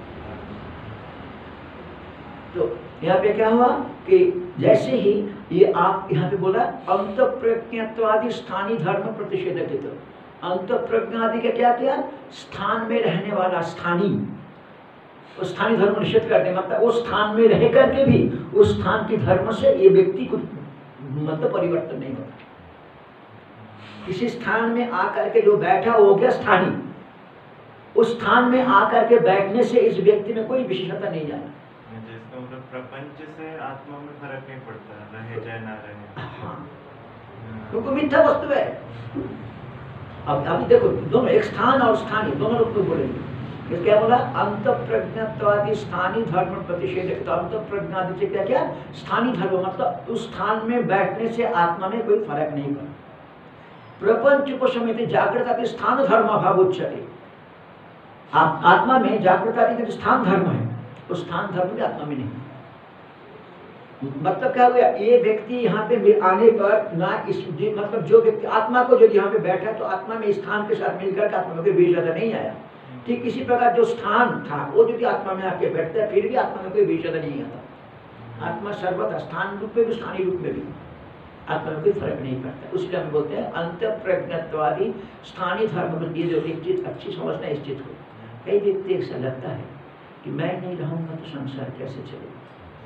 तो यहाँ पे क्या हुआ कि जैसे ही ये आप यहाँ पे बोला अंत प्रज्ञत्वादि स्थानीय धर्म प्रतिषेधक, तो अंत प्रज्ञादि का क्या किया? स्थान में रहने वाला स्थानीय, उस स्थानीय धर्म निषेध करते, मतलब उस स्थान में रह करके भी उस स्थान के धर्म से ये व्यक्ति कुछ मतलब परिवर्तन नहीं होता। किसी स्थान में आकर के जो बैठा वो हो गया स्थानीय। उस स्थान में आकर के बैठने से इस व्यक्ति में कोई विशेषता नहीं जाना। जिसका मतलब प्रपंच से आत्मा में फर्क नहीं पड़ता, रहे चाहे ना रहे। हाँ, क्योंकि मिथ्या वस्तु है। अब अभी देखो दोनों, एक स्थान और स्थानीय दोनों लोग बोलेंगे। ये क्या बोला? अंत प्रज्ञात्वादि स्थानीय धर्म प्रतिषेधक। तो अंत प्रज्ञादि से क्या क्या? स्थानीय धर्म, मतलब उस स्थान में बैठने से आत्मा में कोई फर्क नहीं पड़ा। प्रपंच उपशमित जागृत स्थान धर्म अभाव उच्चते। आत्मा में जागृत आदि स्थान धर्म है, उस स्थान धर्म भी आत्मा में नहीं। मतलब क्या हुआ? ये व्यक्ति यहाँ पे आने पर ना इस मतलब जो व्यक्ति आत्मा को जो यहाँ पे बैठा तो आत्मा में स्थान के साथ मिलकर के आत्मा में कोई विशेषता नहीं आया। ठीक इसी प्रकार जो स्थान था वो जो आत्मा में आके बैठता है फिर भी आत्मा में कोई विशेषता नहीं आता। आत्मा सर्वथा स्थान रूप में भी स्थानीय रूप में भी आत्मा में कोई फर्क नहीं पड़ता। उसलिए हम बोलते हैं अंत प्रज्ञत्वादि स्थानीय धर्म। ये जो एक चीज अच्छी समझना है इस चीज को। कई व्यक्ति ऐसा लगता है कि मैं नहीं रहूंगा तो संसार कैसे चलेगा,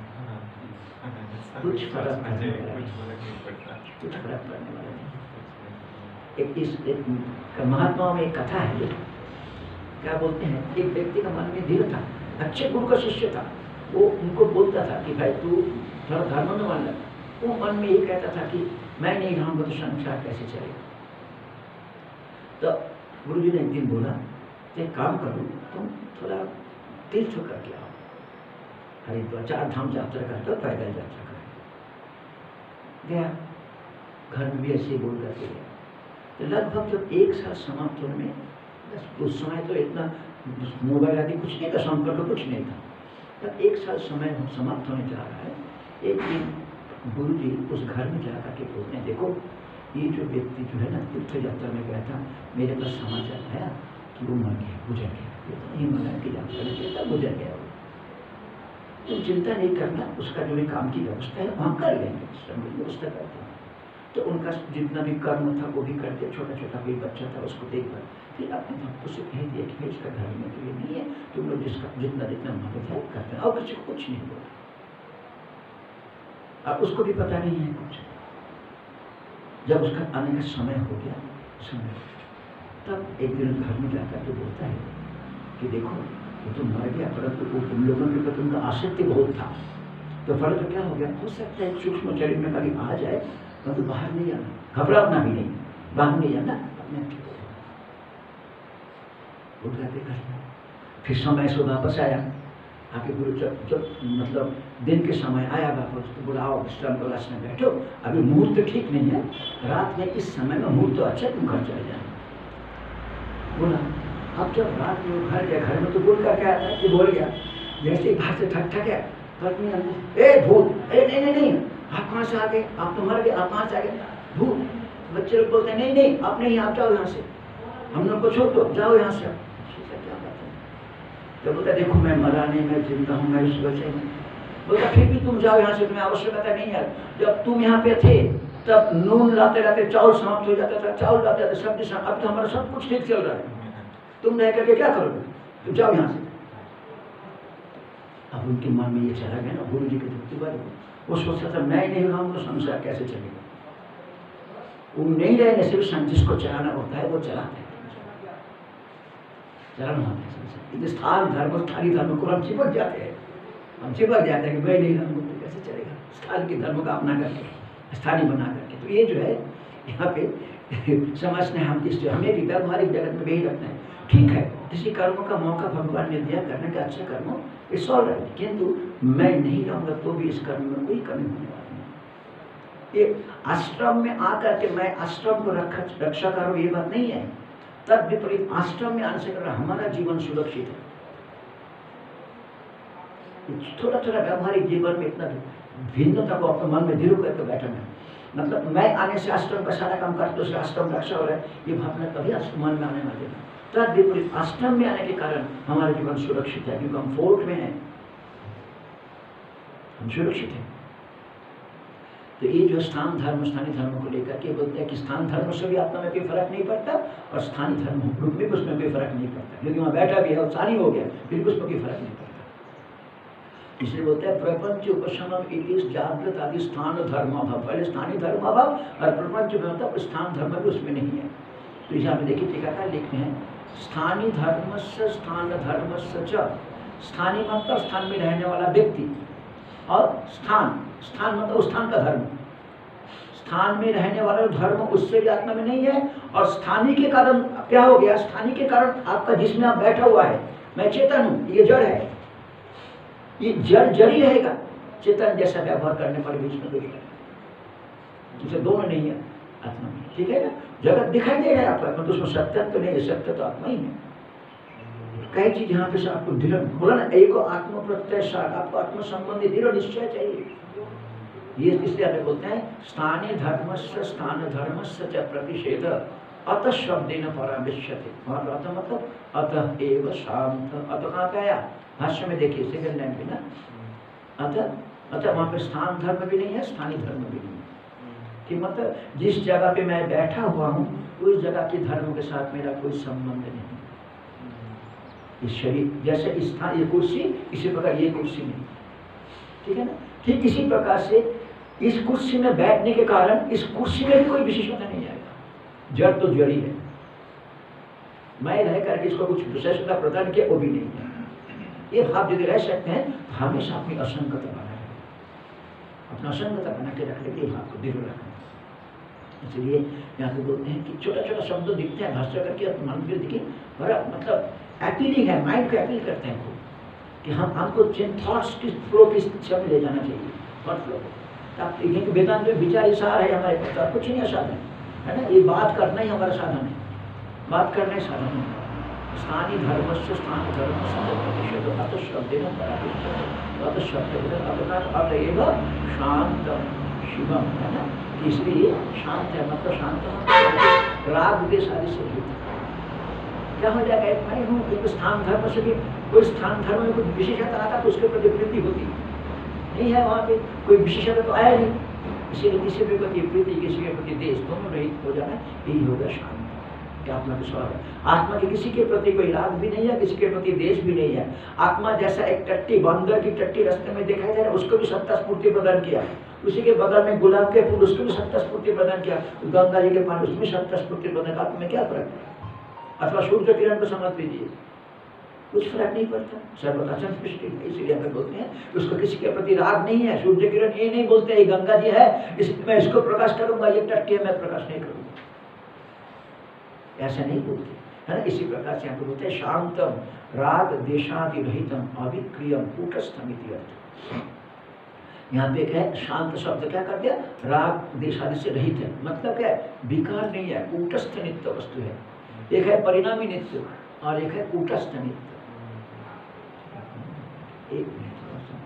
कुछ फर्क पड़ने वाला नहीं, कुछ फर्क पड़ने वाला नहीं। एक इस एक महात्मा में एक कथा है, क्या बोलते हैं, एक व्यक्ति का मन में धीर था, अच्छे गुरु का शिष्य था। वो उनको बोलता था कि भाई तू थोड़ा धर्म में मान लग। वो मन में ये कहता था कि मैं नहीं रहूंगा तो संसार कैसे चलेगा। तो गुरु जी ने एक दिन बोला एक काम करो, तुम थोड़ा तीर्थ करके आओ, हरिद्वार चार धाम यात्रा करके पैदल यात्रा करें। गया, घर में भी ऐसे बोल करके गया। तो लगभग जब एक साल समाप्त होने में, बस उस समय तो इतना मोबाइल आदि कुछ नहीं था, संपर्क कुछ नहीं था। जब एक साल समय समाप्त होने जा रहा है, एक दिन गुरु जी उस घर में जाकर के बोलते हैं, देखो ये जो व्यक्ति जो है ना तीर्थ यात्रा में गया था, मेरे पास समाचार आया कि वो मर गया, गुजर गया। ये मना की यात्रा में गया था, गुजर गया वो। तुम चिंता नहीं करना, उसका जो भी काम की व्यवस्था है वहाँ कर लेंगे, व्यवस्था करते हैं। तो उनका जितना भी कर्म था वो भी कर दिया। छोटा छोटा कोई बच्चा था उसको देखकर फिर अपने भक्तों से कह दिया कि भाई इसका घर में तो ये नहीं है, तुम लोग जिसका जितना जितना मदद है करते हैं। और किसी को कुछ नहीं बोला, अब उसको भी पता नहीं है कुछ। जब उसका आने का समय हो गया, समय तब एक दिन घर में जाकर के बोलता है कि देखो वो तो मर गया, परंतु वो तुम लोगों के प्रति उनका आसक्ति बहुत था। तो फल तो क्या हो गया, हो सकता है सूक्ष्म शरीर में कभी आ जाए, परंतु बाहर नहीं आना, घबराना भी नहीं, बाहर नहीं आना, अपने ठीक हो जाए। फिर समय से वापस आया, आके गुरु जब जब मतलब दिन के समय आया वापस, तो बोला आओ विश्राम क्लास में बैठो, अभी मुहूर्त तो ठीक नहीं है, रात में इस समय में मुहूर्त तो अच्छा, तुम घर चले जाना। बोला अब जब रात में घर गया, घर में तो बोल कर क्या आता है, बोल गया जैसे बाहर से ठक ठक है, पत्नी ए भूत, ए नहीं नहीं नहीं आप कहाँ से आ गए, आप तो मर गए, आप कहाँ से आ गए, भूत। बच्चे लोग बोलते हैं नहीं नहीं आप नहीं, आप जाओ यहाँ से, हम लोग को छोड़ दो, जाओ यहाँ से। क्या बात है? तो बोलता देखो मैं मरा नहीं, मैं जिंदा हूँ, मैं इस वजह से। बोलता फिर भी तुम जाओ यहाँ से, तुम्हें आवश्यकता नहीं है। जब तुम यहाँ पे थे तब नून लाते लाते चावल समाप्त हो जाता था, चावल लाते लाते सब्जी समाप्त, अब तो हमारा सब कुछ ठीक चल रहा है, तुम रह करके क्या करोगे, तुम जाओ यहाँ से। अब उनके मन में ये चला गया ना गुरु जी के भक्ति बारे में, वो सोचता था मैं नहीं रहूँगा तो संसार कैसे चलेगा। वो नहीं रहने से भी जिसको चलाना होता है वो चलाते हैं, चलाना होता है संसार। स्थान धर्म स्थानीय धर्म को हम चिपक जाते हैं, हम चिपक जाते हैं कि मैं नहीं रहूँगा तो कैसे चलेगा, स्थान के धर्म का अपना करके स्थानीय बना करके। तो ये जो है यहाँ पे समझना है हम किस, हमें भी व्यवहारिक जगत में यही रखना है। ठीक है किसी कर्म का मौका भगवान ने दिया करने का, अच्छा कर्म इट्स ऑल राइट, किंतु मैं नहीं रहूँगा तो भी इस कर्म में कोई कमी होने वाली नहीं। ये आश्रम में आकर के मैं आश्रम को रक्षा रक्षा करूँ ये बात नहीं है, तब विपरीत आश्रम में आने से कर हमारा जीवन सुरक्षित है। थोड़ा थोड़ा व्यवहारिक जीवन में इतना भिन्नता को अपने मन में दृढ़ करके बैठना है, मतलब मैं आने से आश्रम का सारा काम करते उससे आश्रम रक्षा हो रहा है, ये भावना कभी मन में आने वाले नहीं। तद विपरीत आश्रम में आने के कारण हमारा जीवन सुरक्षित है, क्योंकि हम फोर्ट में हैं, हम सुरक्षित हैं। तो ये जो स्थान धर्म स्थानीय धर्म को लेकर के बोलते हैं कि स्थान धर्म से भी आत्मा में कोई फर्क नहीं पड़ता और स्थानीय धर्म रूप में उसमें कोई फर्क नहीं पड़ता, क्योंकि वहाँ बैठा भी है और स्थानीय हो गया फिर उसमें कोई फर्क नहीं पड़ता। इसलिए बोलते हैं प्रपंच उपशमन इति जागृत आदि स्थान धर्म अभाव। पहले स्थानीय धर्म अभाव और प्रपंच में मतलब स्थान धर्म भी उसमें नहीं है। तो यहाँ पे देखिए टीकाकार लिखते हैं स्थानीय धर्म से स्थान धर्म से च। स्थानीय मतलब स्थान में रहने वाला व्यक्ति, और स्थान स्थान मतलब उस स्थान का धर्म। स्थान में रहने वाला धर्म उससे भी आत्मा में नहीं है। और स्थानीय के कारण क्या हो गया, स्थानीय के कारण आपका जिसमें आप बैठा हुआ है, मैं चेतन हूँ, ये जड़ है, ये जड़ जड़ ही रहेगा। चेतन जैसा व्यवहार करने पर बीच में दूसरा, जिसे दोनों नहीं है आत्मा में, ठीक है ना। जगत दिखाई दे रहा है आपका, तो उसमें सत्य तो नहीं है, सत्य तो आत्मा ही है। कई चीज यहाँ पे से आपको दृढ़ बोला ना, एक आत्म प्रत्यय सार, आपको आत्म संबंधी दृढ़ निश्चय चाहिए। ये इसलिए हमें बोलते हैं स्थानीय धर्म से स्थान धर्म से च प्रतिषेध अतः शब्देन परामृश्यते। वहाँ पर अतः मतलब अतः एव शांत। अतः कहाँ पे आया, भाष्य में देखिए सेकंड लाइन पे ना, अतः अतः वहाँ पे स्थान धर्म भी नहीं है, स्थानीय धर्म भी नहीं है। कि मतलब जिस जगह पे मैं बैठा हुआ हूँ उस जगह के धर्म के साथ मेरा कोई संबंध नहीं। इस शरीर जैसे इस स्थान ये कुर्सी, इसी प्रकार ये कुर्सी नहीं, ठीक है ना। ठीक इसी प्रकार से इस कुर्सी में बैठने के कारण इस कुर्सी में भी कोई विशेषता नहीं आएगा। जड़ तो जड़ ही है, मैं रह करके इसको कुछ विशेषता प्रदान किया वो भी नहीं है। ये भाव यदि रह सकते हैं तो हमेशा अपनी असंगता बनाए, अपना असंगता बना के रख लेते भाव को दृढ़ रखना। इसलिए यहाँ पे बोलते हैं कि छोटा छोटा शब्द दिखते हैं भाष्य करके मन फिर दिखे, बड़ा मतलब अपीलिंग है, माइंड को अपील करते हैं खूब कि हम हमको थॉट्स की फ्लो की दिशा में ले जाना चाहिए। थॉट फ्लो आप देखें कि वेदांत में विचार इशार है हमारे पास, कुछ नहीं है साधन, है ना। ये बात करना ही हमारा साधन है, बात करना ही साधन है। स्थानीय धर्म से स्थान धर्म से शब्द शब्द अपना अतएव शांत शिवम, है ना। इसलिए शांत है मतलब शांत राग देश आदि से क्या हो जाएगा, एक मैं हूँ, एक स्थान धर्म से भी कोई स्थान धर्म में कोई विशेषता आता तो उसके प्रति प्रीति होती नहीं है, वहाँ पे कोई विशेषता तो आया नहीं। इसीलिए किसी के प्रति प्रीति किसी के प्रति देश दोनों रहित हो जाना, यही होगा शांत। क्या आत्मा के स्वभाव है, आत्मा के किसी के प्रति कोई राग भी नहीं है, किसी के प्रति देश भी नहीं है। आत्मा जैसा एक टट्टी, बंदर की टट्टी रास्ते में दिखाई दे रहा है, उसको भी सत्ता स्फूर्ति प्रदान किया। उसी के बगल में गुलाब के फूल, उसको भी सत्ता स्फूर्ति प्रदान किया। गंगा जी के पानी, उसमें सत्ता स्फूर्ति प्रदान। आत्मा में क्या फर्क है, अथवा सूर्य किरण को समझ लीजिए, कुछ फर्क नहीं पड़ता, सर्वथा संतुष्टि। इसीलिए हमें बोलते हैं उसको किसी के प्रति राग नहीं है। सूर्य किरण ये नहीं बोलते ये गंगा जी है, इस मैं इसको प्रकाश करूंगा, ये टट्टी है मैं प्रकाश नहीं करूंगा, ऐसा नहीं बोलते, है ना। इसी प्रकार से यहाँ पे बोलते हैं शांतम राग देशादि रहितम अविक्रियम कूटस्थमिति अर्थ। यहाँ पे क्या है, शांत शब्द क्या कर दिया, राग देशादि से रहित है, मतलब क्या है, विकार नहीं है, कूटस्थ नित्य वस्तु है। एक है परिणामी नित्य और एक है कूटस्थ नित्य। एक मिनट थोड़ा सा,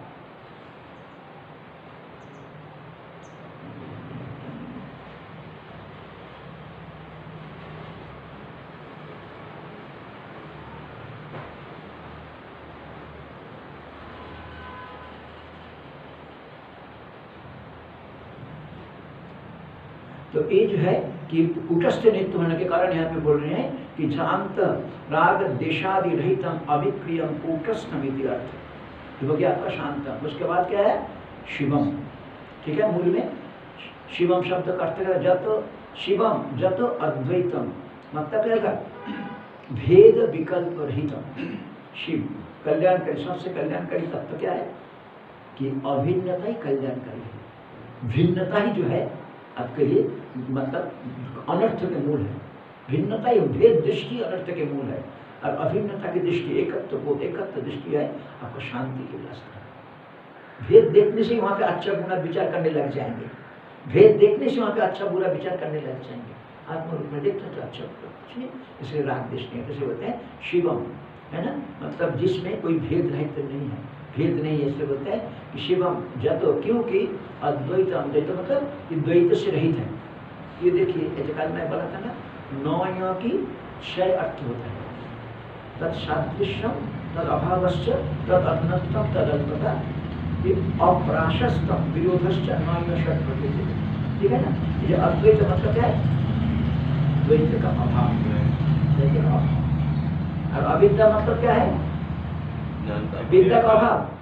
तो ये जो है कि कूटस्थ नित्य होने के कारण यहाँ पे बोल रहे हैं कि शांत राग देशादि रहितम अविक्रियम कूटस्थमिति अर्थ हो गया आपका शांतम। उसके बाद क्या है, शिवम, ठीक है। मूल में शिवम शब्द का अर्थ है जत शिवम जत अद्वैतम, मतलब क्या है, भेद विकल्प रहितम। शिव कल्याणकारी, सबसे कल्याणकारी तत्व क्या है कि अभिन्नता ही कल्याणकारी है। भिन्नता ही जो है आपके लिए मतलब अनर्थ के मूल है। भिन्नता ही, भेद दृष्टि अनर्थ के मूल है, और अभिन्नता की दृष्टि एकत्व को एकत्व दृष्टि है आपको शांति के रास्ता। भेद देखने से वहाँ पे अच्छा बुरा विचार करने लग जाएंगे, भेद देखने से वहाँ पे अच्छा बुरा विचार करने लग जाएंगे। आत्मरूप में देखते तो अच्छा बुरा कुछ नहीं, इसलिए राग दृष्टि है। जैसे बोलते हैं शिवम, है ना, मतलब जिसमें कोई भेद रहित नहीं है, भेद नहीं है, इसलिए बोलते हैं कि शिवम जतो, क्योंकि अद्वैत अद्वैत मतलब कि द्वैत से रहित है। ये देखिए ऐसे कल मैं बोला था ना, नौ की छह अर्थ होता है, तत्सादृश्यम तद अभावश्च तद अज्ञत्वम तद अल्पता, ये अप्राशस्तम विरोधश्च नौ षट प्रकृति, ठीक है ना। ये अद्वैत मतलब क्या है, द्वैत का अभाव, देखिए अभाव। और अविद्या मतलब क्या है, विद्या का अभाव,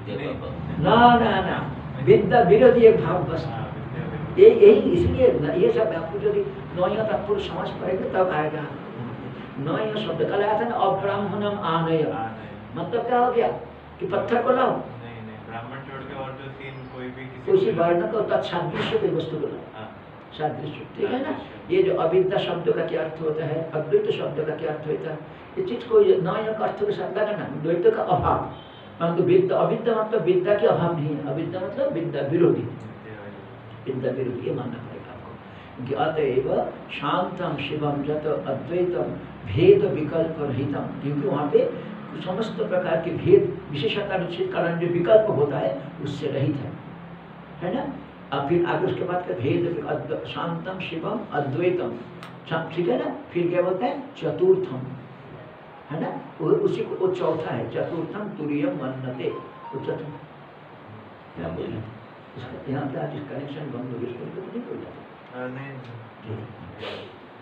विद्या का भाव। ना ना ना, विद्या विरोधी एक भाव बस। हाँ, विद्या विरोधी। ये यही इसलिए न- ये सब आपको यदि नौया तत्पुरुष समझ पड़ेगा तब आएगा। नौया शब्द कल आया था ना, अब्राह्मणम आनय, हाँ, नहीं। मतलब क्या हो गया कि पत्थर को लाओ, नहीं नहीं, ब्राह्मण छोड़ के और जो तीन कोई भी किसी उसी को- वर्ण को तत्सादृश्य की वस्तु को लाओ, हाँ, सादृश्य, ठीक है ना। सादृश्य। ये जो अविद्या शब्द का क्या अर्थ होता है, अद्वैत शब्द का क्या अर्थ होता है, ये चीज को नौया का अर्थ के साथ लगाना, द्वैत का अभाव, परंतु विद्या अविद्या मतलब विद्या के अभाव नहीं है, अविद्या मतलब विद्या विरोधी, विद्या विरोधी। विद्या विरोधी, ये मानना पड़ेगा आपको। क्योंकि अतएव शांतम शिवम जत अद्वैतम भेद विकल्प रहितम, क्योंकि वहाँ पे समस्त प्रकार के भेद विशेषता निश्चित कारण जो विकल्प होता है उससे रहित है, है ना। अब फिर आगे उसके बाद का भेद अद्व- शांतम शिवम अद्वैतम, शा- ठीक है ना। फिर क्या बोलते हैं चतुर्थम, है ना, वो उसी को वो चौथा है, चतुर्थम तुरीयम मन्नते, वो चतुर्थ क्या बोले इसका, यहाँ पे आज कनेक्शन बंद हो गया, इसको तो नहीं बोल जाता। हाँ, नहीं।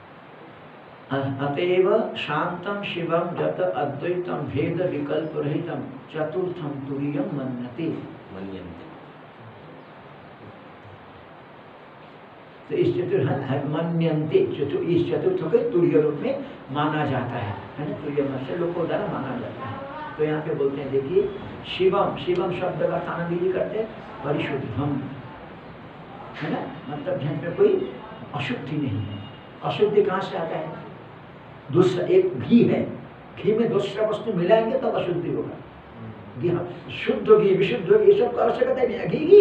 अतएव शांतम शिवम जत अद्वैतम भेद विकल्प रहितम चतुर्थम तुरीयम मन्यते, मन्यन्ते। तो इस चतुर्थ मन्यन्ते, चतुर्थ इस चतुर्थ को तुरीय रूप में माना जाता है, है ना, तुरीय मत से लोगों द्वारा माना जाता है। तो यहाँ पे बोलते हैं देखिए शिवम, शिवम शब्द का स्थान दीजिए करते हैं परिशुद्धम, है ना, मतलब जहाँ पे कोई अशुद्धि नहीं है। अशुद्धि कहाँ से आता है, दूसरा एक घी है, घी में दूसरा वस्तु मिलाएंगे तब अशुद्धि होगा। घी हाँ, शुद्ध घी विशुद्ध घी ये सब आवश्यकता नहीं है, घी घी।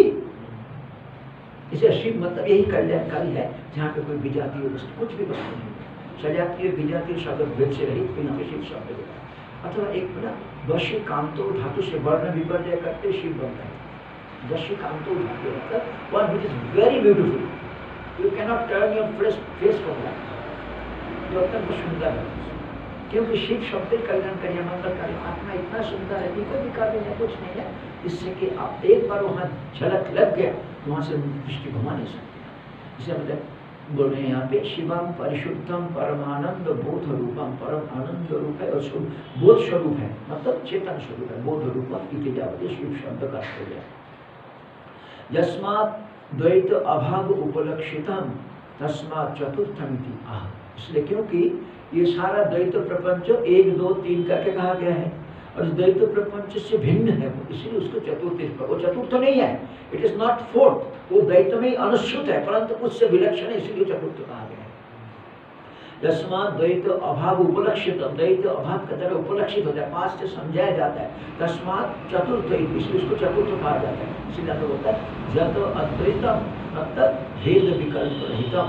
इसे शिव मतलब यही कल्याणकारी है जहाँ पे कोई विजातीय वस्तु कुछ भी वस्तु नहीं है, सजातीय विजातीय शब्द भेद से रहित, यहाँ पे शिव शब्द देगा। अथवा एक ना दशी कांतो धातु से वर्ण विपर्जय करते शिव बनता है। दशी कांतो धातु मतलब one which is very beautiful, you cannot turn your face face for that, जो अत्यंत सुंदर है, क्योंकि शिव शब्द कल्याणकारी मंगलकारी आत्मा इतना सुंदर है कि कोई भी कार्य में कुछ नहीं है, इससे कि आप एक बार वहाँ झलक लग गया वहाँ से दृष्टि घुमा नहीं सकते। इसे मतलब बोल रहे हैं यहाँ पे शिवम परिशुद्धम परमानंद बोध रूपम, परम आनंद रूप है और बोध स्वरूप है, मतलब चेतन स्वरूप है, बोध रूपम इति जावती शिव शब्द का अर्थ हो गया। यस्मात् द्वैत अभाव उपलक्षितम तस्मात् चतुर्थमिति आह, इसलिए क्योंकि ये सारा द्वैत प्रपंच एक दो तीन करके कहा गया है और द्वैत प्रपंच से भिन्न है, इसलिए उसको चतुर्थ, वो चतुर्थ नहीं है, इट इज नॉट फोर्थ, वो द्वैत में अनुश्रुत है परंतु उससे विलक्षण है, इसलिए चतुर्थ कहा गया है। यस्मात् द्वैत अभाव उपलक्षित, द्वैत अभाव का तरह उपलक्षित होता है, पास से समझाया जाता है, तस्मात् चतुर्थ, इसलिए उसको चतुर्थ कहा जाता है। इसलिए तो होता है जत अद्वैतम मतलब भेद विकल्प रहितम,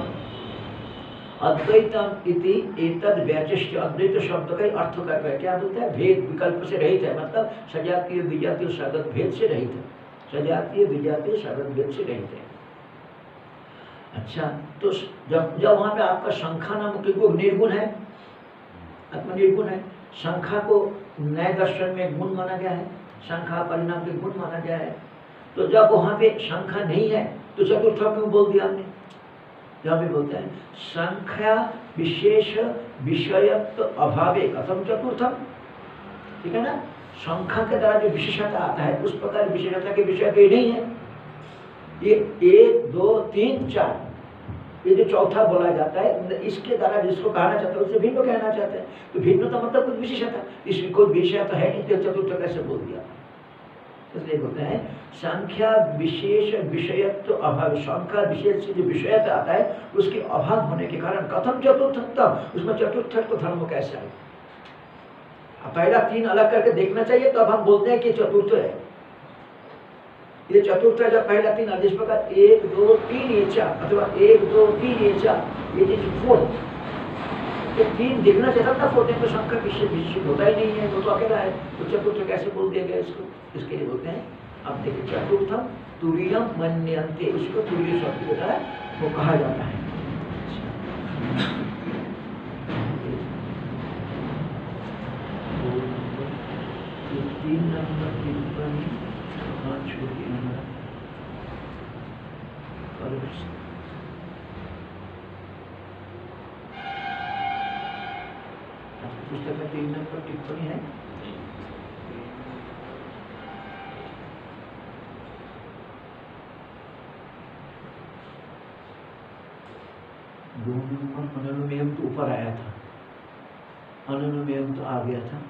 अद्वैतम इति एतद व्याचिष्ट, अद्वैत शब्द का अर्थ कर रहा है, क्या बोलता है, भेद विकल्प से रहित है, मतलब सजातीय विजातीय सगत भेद से रहित है, सजातीय विजातीय सगत भेद से रहित है। अच्छा, तो जब जब वहाँ पे आपका शंखा नाम की वो निर्गुण है, आत्मा निर्गुण है, शंखा को नए दर्शन में गुण माना गया है, शंखा परिणाम के गुण माना गया है, तो जब वहाँ पे शंखा नहीं है तो चतुर्थ क्यों बोल दिया आपने। जहाँ भी बोलते हैं संख्या विशेष विषयत्व अभावे कथम चतुर्थम, ठीक है ना, संख्या के द्वारा जो विशेषता आता है उस प्रकार विशेषता के विषय तो ये नहीं है, ये एक दो तीन चार, ये जो चौथा बोला जाता है इसके द्वारा जिसको कहना चाहता है उससे भिन्न कहना चाहते हैं, तो भिन्न तो मतलब कुछ विशेषता, इसमें कोई विषय तो है नहीं, तो चतुर्थ कैसे बोल दिया। इसलिए बोलते हैं संख्या विशेष विषयत्व अभाव, संख्या विशेष से जो विषयत्व आता है उसके अभाव होने के कारण कथम चतुर्थत्व, उसमें चतुर्थत्व धर्म कैसा है। पहला तीन अलग करके देखना चाहिए तो अब हम बोलते हैं कि चतुर्थ है, ये चतुर्थ है जब पहला तीन जिस प्रकार एक दो तीन ये चार अथवा एक दो तीन ये चार, ये चीज फोर्थ, तो तीन देखना चाहिए था फोर्थ है, तो संख्या विशेष विशेष होता ही नहीं है, वो तो अकेला है, तो चतुर्थ कैसे बोल दिया गया इसको। इसके लिए बोलते हैं अब देखिए चतुर्थम तुरीयम मन्यन्ते, उसको तुरीय शब्द होता है वो कहा जाता है। तीन नंबर टिप्पणी पाँच छोटी नंबर पुस्तक में तीन नंबर टिप्पणी है, दो नंबर अनुमेयम तो ऊपर आया था, अनुमेयम तो आ गया था।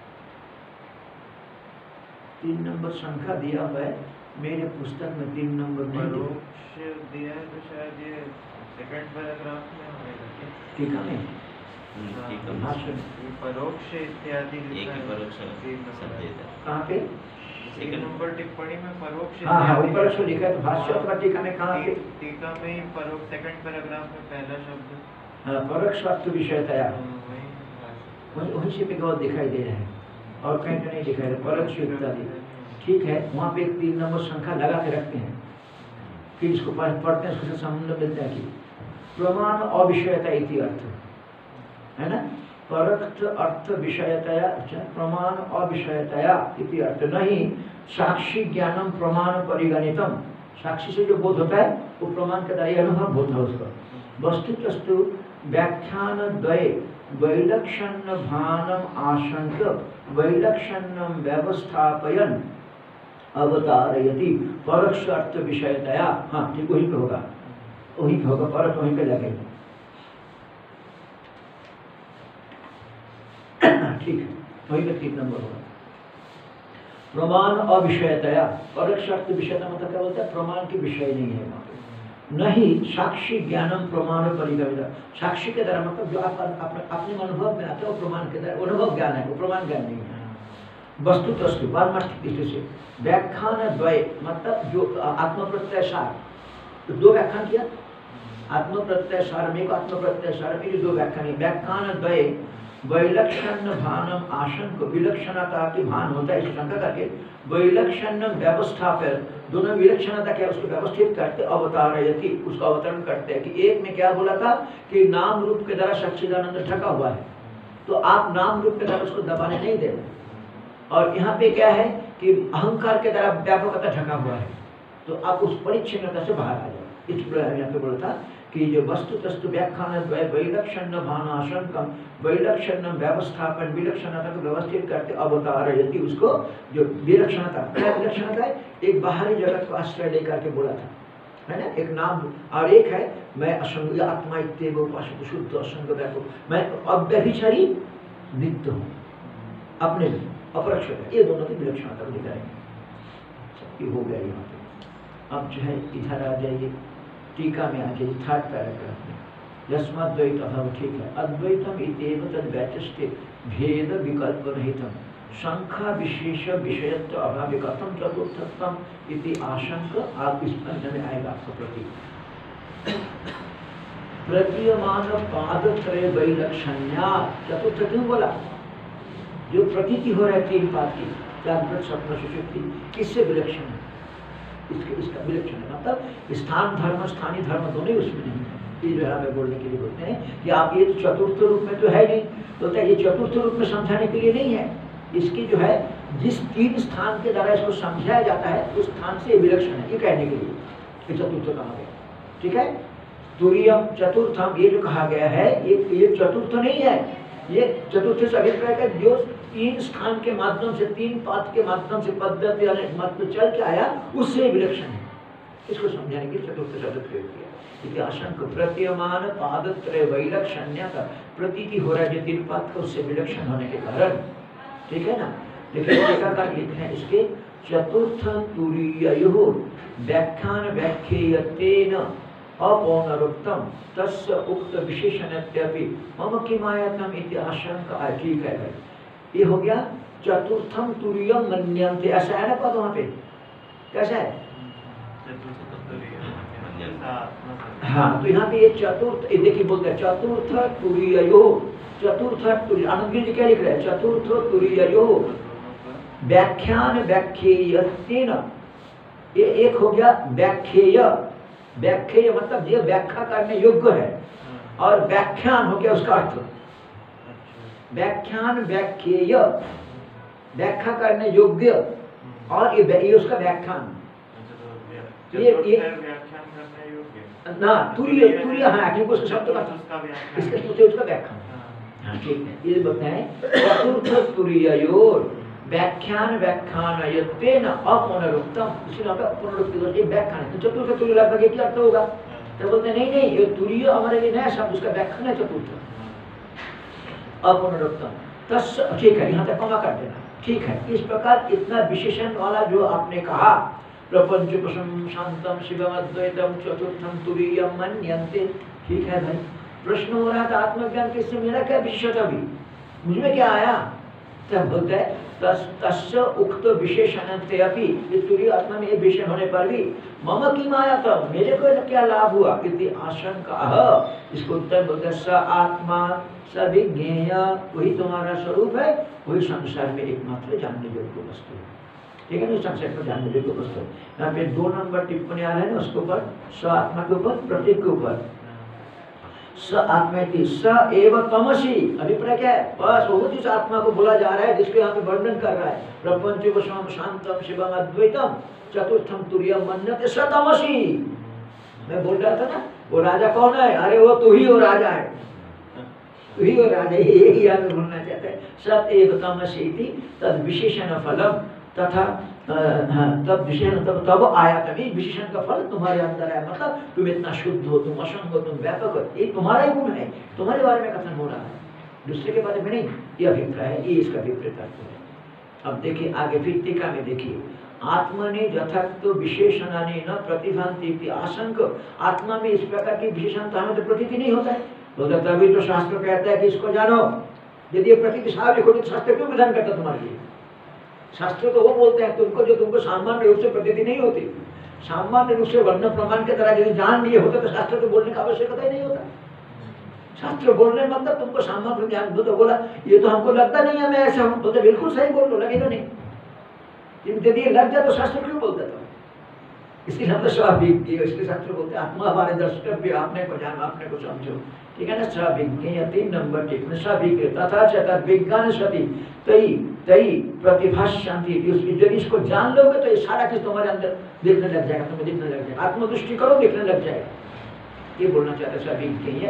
तीन नंबर संख्या दिया हुआ है मेरे पुस्तक में, तीन नंबर नहीं दिया। परोक्ष दिया है तो शायद ये सेकंड पैराग्राफ में होगा। ठीक है नहीं हाँ, ठीक है। भाषण ये परोक्ष इत्यादि एक लिखा ही है। परोक्ष तीन नंबर। शब्द है। कहाँ पे? तीन नंबर टिप्पणी में परोक्ष हाँ हाँ इत्यादि ऊपर से लिखा है, तो भाष्य अथवा टीका में कहाँ पे? टी- टीका में ही परोक्ष सेकंड पैराग्राफ में पहला शब्द। हाँ, परोक्ष वस्तु विषयतया, हाँ, वही भाषा। वही वहीं से भी गौर दिखाई दे रहा है और कहीं तो नहीं दिखाई दे रहा, परोक्ष इत्यादि। ठीक है, वहाँ पे एक तीन नंबर संख्या लगा के रखते हैं, फिर इसको पढ़- पढ़ते हैं, उससे संबंध मिलता है कि प्रमाण अविषयता इति अर्थ है ना, परोक्त अर्थ विषयतया, अच्छा प्रमाण अविषयतया इति अर्थ, नहीं साक्षी ज्ञानम प्रमाण परिगणितम, साक्षी से जो बोध होता है वो प्रमाण के द्वारा अनुभव होता है उसका। वस्तुतस्तु व्याख्यान द्वय वैलक्षण्य भानम आशंक वैलक्षण्यम व्यवस्थापयन अवतारयति परोक्ष अर्थ विषयतया। हाँ ठीक, वहीं पे होगा, वहीं पे होगा, परोक्ष वहीं पे लगेगा। ठीक है, वहीं पे तीन नंबर होगा। प्रमाण अविषयतया, परोक्ष अर्थ विषयता मतलब क्या बोलता है? प्रमाण के विषय नहीं है वहाँ पे। नहीं साक्षी ज्ञानम प्रमाण परिगणित, साक्षी के द्वारा मतलब जो आप अपने अपने अनुभव में आते हो प्रमाण के द्वारा, अनुभव ज्ञान है वो प्रमाण ज्ञान नहीं है। वस्तु तस्तु वार्मार्थिक दृष्टि से व्याख्यान द्वय मतलब जो आत्म प्रत्यय सार, तो दो व्याख्यान किया, आत्म प्रत्यय सार में को आत्म प्रत्यय सार में जो दो व्याख्यान है, व्याख्यान द्वय वैलक्षण्य भानम आशंक, विलक्षणता की भान होता है इस शंका करके, वैलक्षण्य व्यवस्थापन, दोनों विलक्षणता क्या उसको व्यवस्थित करते, अवतारयति उसका अवतरण करते हैं। कि एक में क्या बोला था कि नाम रूप के द्वारा सच्चिदानंद ढका हुआ है, तो आप नाम रूप के द्वारा उसको दबाने नहीं दे रहे, और यहाँ पे क्या है कि अहंकार के द्वारा व्यापकता ढका हुआ है, तो आप उस परिच्छिन्नता से बाहर आ जाओ। इसलिए यहाँ पे बोला था कि जो वस्तु तस्तु व्याख्यान वैलक्षण्य भानाशंकम वैलक्षण्य व्यवस्थापन, विलक्षणता को व्यवस्थित करते अवतारयति, उसको जो विलक्षणता क्या विलक्षणता है, एक बाहरी जगत को आश्रय लेकर के बोला था है ना, एक नाम, और एक है मैं असंग आत्मा इत्येव उपासित शुद्ध असंग व्यापक, मैं अव्यभिचारी नित्य हूँ अपने लिए अपरोक्ष है, ये दोनों की विलक्षणता को दिखाएंगे। ये हो गया यहाँ पे। अब जो है इधर आ जाइए, टीका में आ जाइए, थर्ड पैराग्राफ में, यस्माद्वैत अभाव, ठीक है, अद्वैतम इत्येव तद्वैतस्ते भेद विकल्प रहितम संख्या विशेष विषयत्व अभाव कथम चतुर्थत्वम इति आशंक, आप इस अंत में आएगा आपका प्रतीक। प्रतीयमान पादत्रय वैलक्षण्या, चतुर्थ क्यों बोला? जो प्रतीति हो रहा है तीन पाद की, जागृत स्वप्न सुषुप्ति, किससे विलक्षण है? इसके इसका विलक्षण है मतलब स्थान धर्म स्थानीय धर्म दोनों ही उसमें नहीं है। ये जो है हमें बोलने के लिए बोलते हैं कि आप ये चतुर्थ रूप में तो है नहीं, बोलता है ये चतुर्थ रूप में समझाने के लिए नहीं है, इसकी जो है जिस तीन स्थान के द्वारा इसको समझाया जाता है उस स्थान से विलक्षण है, ये कहने के लिए ये चतुर्थ कहा गया। ठीक है, तुरीयम चतुर्थम, ये जो कहा गया है ये ये चतुर्थ नहीं है, ये चतुर्थ से अभिप्राय का जो तीन स्थान के माध्यम से, तीन पाद के माध्यम से पद्धति मतलब चल के आया उससे विलक्षण है, इसको समझाने के लिए चतुर्थ शब्द प्रयोग किया। आशंक प्रतीयमान पादत्रय वैलक्षण्य का प्रतीति हो रहा है जो तीन पाद का उससे विलक्षण होने के कारण। ठीक है ना, लेकिन टीकाकार लिखते हैं इसके चतुर्थ तुरीययोः व्याख्यान व्याख्येयतेन अपौनरुक्तम तस्य उक्त विशेषणत्यपि मम किमायतम इति आशंका। ठीक है भाई, ये हो गया चतुर्थम तुरीयम मन्यन्ते, ऐसा है ना पद वहाँ पे, कैसा है? हाँ, तो यहाँ पे ये चतुर्थ, देखिए बोलते हैं चतुर्थ तुरीययोः, चतुर्थ तुरीय, आनंद गिरी जी क्या लिख रहे हैं? चतुर्थ तुरीययोः व्याख्यान व्याख्येयतेन, ये एक हो गया व्याख्येय, व्याख्येय मतलब ये व्याख्या करने योग्य है, और व्याख्यान हो गया उसका अर्थ, व्याख्यान व्याख्येय व्याख्या करने योग्य, और ये, ये उसका व्याख्यान, ये ये व्याख्यान करने योग्य ना तुरीय तुरीय, हाँ क्योंकि उसका शब्द का इसके सूत्र उसका व्याख्यान। हाँ ठीक है, ये बताएं चतुर्थ तुरीययोः व्याख्यान व्याख्यानयतेन अपौनरुक्तम, इसी नाम का अपौनरुक्ति दोष, ये व्याख्यान है। तो चतुर्थ तुरीय लगभग क्या अर्थ होगा? तो बोलते नहीं नहीं, ये तुरीय हमारे लिए नया शब्द, उसका व्याख्यान है चतुर्थ अपुनरुक्तम तस्। ठीक है, यहाँ तक कमा कर देना, ठीक है। इस प्रकार इतना विशेषण वाला जो आपने कहा, प्रपंचोपशम शांतम शिवम अद्वैतम चतुर्थम तुरीयम मन्यन्ते, ठीक है भाई। प्रश्न हो रहा था आत्मज्ञान किससे, मेरा क्या विशेषता भी, मुझमें क्या आया, तब बोलते है तस् तस्य उक्त विशेषणते अपि, इस तुरीय आत्मा में विशेषण होने पर भी मम किम आया था, मेरे को क्या लाभ हुआ, इति आशंका। इसको उत्तर बोलते स आत्मा सविज्ञेय, वही तुम्हारा स्वरूप है, वही संसार में एकमात्र जानने योग्य वस्तु है, ठीक है ना, संसार को जानने योग्य वस्तु है। यहाँ पे दो नंबर टिप्पणी आ रहे हैं ना, उसके ऊपर स आत्मा के ऊपर, प्रतीक के ऊपर स आत्मा की स एव तमसी, अभिप्राय क्या है, बस वो जिस आत्मा को बोला जा रहा है, जिसके यहाँ पे वर्णन कर रहा है, प्रपंचोपशम शांतम शिवम अद्वैतम चतुर्थम तुरीयम मन्यते स तमसी। मैं बोल रहा था ना, वो राजा कौन है, अरे वो तू ही वो राजा है, तू ही वो राजा, यही यहाँ पे बोलना चाहते हैं। सत एव तमसी तद विशेषण फलम तथा तब विशेषण तब तब आया, तभी विशेषण का फल तुम्हारे अंदर है, मतलब तुम इतना शुद्ध हो, तुम असंग हो, तुम व्यापक हो, ये तुम्हारा ही गुण है, तुम्हारे बारे में कथन हो रहा है, दूसरे के बारे में नहीं। ये अभिप्राय है, ये इसका विपरीत अर्थ है। अब देखिए आगे फिर टीका में देखिए, आत्मनि यथार्थ विशेषणानि न प्रतिभान्ति आशंक, आत्मा में इस प्रकार की विशेषणता हमें तो प्रतीति नहीं होता है, बोलता तभी तो शास्त्र कहता है कि इसको जानो, यदि ये प्रतीति स्वाभाविक होती तो शास्त्र क्यों विधान करता तुम्हारे लिए। शास्त्र तो वो बोलते हैं तुमको जो तुमको सामान्य रूप से प्रतीति नहीं होती, सामान्य रूप से वर्ण प्रमाण के तरह यदि जान लिए होते तो शास्त्र को बोलने का आवश्यकता ही नहीं होता। शास्त्र बोलने मतलब तुमको सामान्य रूप ज्ञान, तो बोला ये तो हमको लगता नहीं है मैं ऐसा हूँ, तो बिल्कुल सही बोल लो, लगेगा नहीं, यदि लग जाए तो शास्त्र क्यों बोलता था, इसलिए हम तो स्वाभिज्ञ, इसलिए शास्त्र बोलते हैं आत्मा हमारे द्रष्टव्य, आपने को जानो, आपने को समझो, ठीक है ना। स्वाभिज्ञ तीन नंबर टिक में स्वाभिज्ञ तथा च विज्ञान सती तई तई प्रतिभाशांति, जब इसको जान लोगे तो ये सारा चीज तुम्हारे अंदर दिखने लग जाएगा, तुम्हें दिखने लग जाएगा, आत्मदृष्टि करो दिखने लग जाएगा, ये बोलना चाहते स्वाभिज्ञ।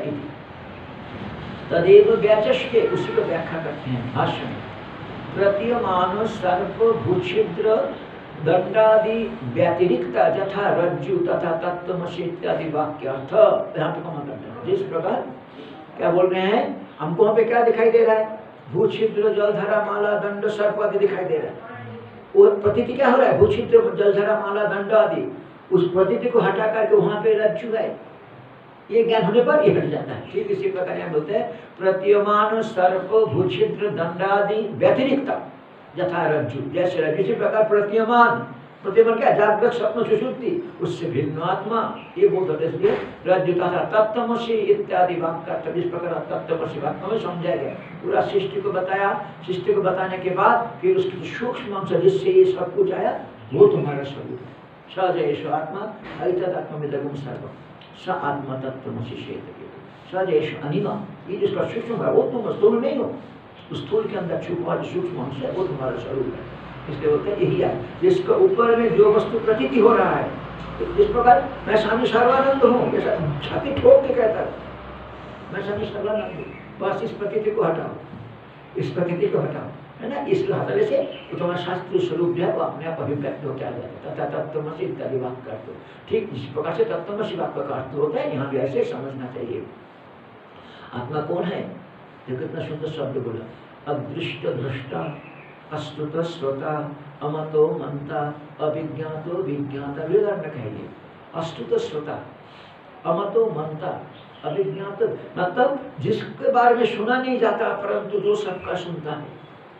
तदेव व्याचष्टे, उसी को व्याख्या करते हैं भाष्य में, प्रतीयमान सर्प भूछिद्र दंडादि व्यतिरिक्त यथा रज्जु तथा तत्त्वमसि इत्यादि वाक्य अर्थ यहाँ पे कमा करते हैं। जिस प्रकार क्या बोल रहे हैं, हमको वहाँ पे क्या दिखाई दे रहा है, भूछिद्र जलधरा माला दंड सर्प आदि दिखाई दे रहा है, वो प्रतीति क्या हो रहा है, भूछिद्र जलधरा माला दंड आदि, उस प्रतीति को हटा करके वहाँ पे रज्जु है, ये ज्ञान होने पर ये हट जाता है। ठीक इसी प्रकार यहाँ बोलते हैं प्रतीयमान सर्प भूछिद्र दंडादि व्यतिरिक्त यथा रज्जु, जैसे रज्जु इसी प्रकार प्रतीयमान, प्रतीयमान क्या, जागृत स्वप्न सुषुप्ति, उससे भिन्न आत्मा, ये बोल रहे इसलिए रज्जु तथा तत्त्वमसि इत्यादि वाक्य, जिस प्रकार तत्त्वमसि वाक्य में समझाया गया, पूरा सृष्टि को बताया, सृष्टि को बताने के बाद फिर उसकी सूक्ष्म अंश जिससे ये सब कुछ आया वो तुम्हारा स्वरूप है। स जयेश आत्मा ऐतदात्मविदगम सर्वम स आत्मा तत्त्वमसि शेत, स जयेश अनिमा, ये जिसका सूक्ष्म है वो तुम स्थूल नहीं हो, स्थूल के अंदर छुपा जो सूक्ष्म अंश है वो तुम्हारा स्वरूप है। इसलिए बोलते हैं यही है जिसके ऊपर में जो वस्तु प्रतीति हो रहा है, जिस प्रकार मैं स्वामी सर्वानंद हूँ, ऐसा छाती ठोक के कहता है मैं स्वामी सर्वानंद हूँ, बस इस प्रतीति को हटाओ, इस प्रतीति को हटाओ, है ना। इसलिए हटाने से तो तुम्हारा शास्त्रीय स्वरूप जो है वो अपने आप अभिव्यक्त होकर आ जाएगा, तथा तत्त्वमसि इत्यादि वाक्य कर दो। ठीक जिस प्रकार से तत्त्वमसि वाक्य का अर्थ होता है, यहाँ भी ऐसे समझना चाहिए। आत्मा कौन है, जो कितना सुंदर शब्द बोला, अदृष्ट दृष्टा अस्तुत श्रोता अमतो मंता अभिज्ञातो विज्ञाता, वेदांत में कहिए अस्तुत श्रोता अमतो मंता अभिज्ञात, मतलब जिसके बारे में सुना नहीं जाता परंतु जो सबका सुनता है,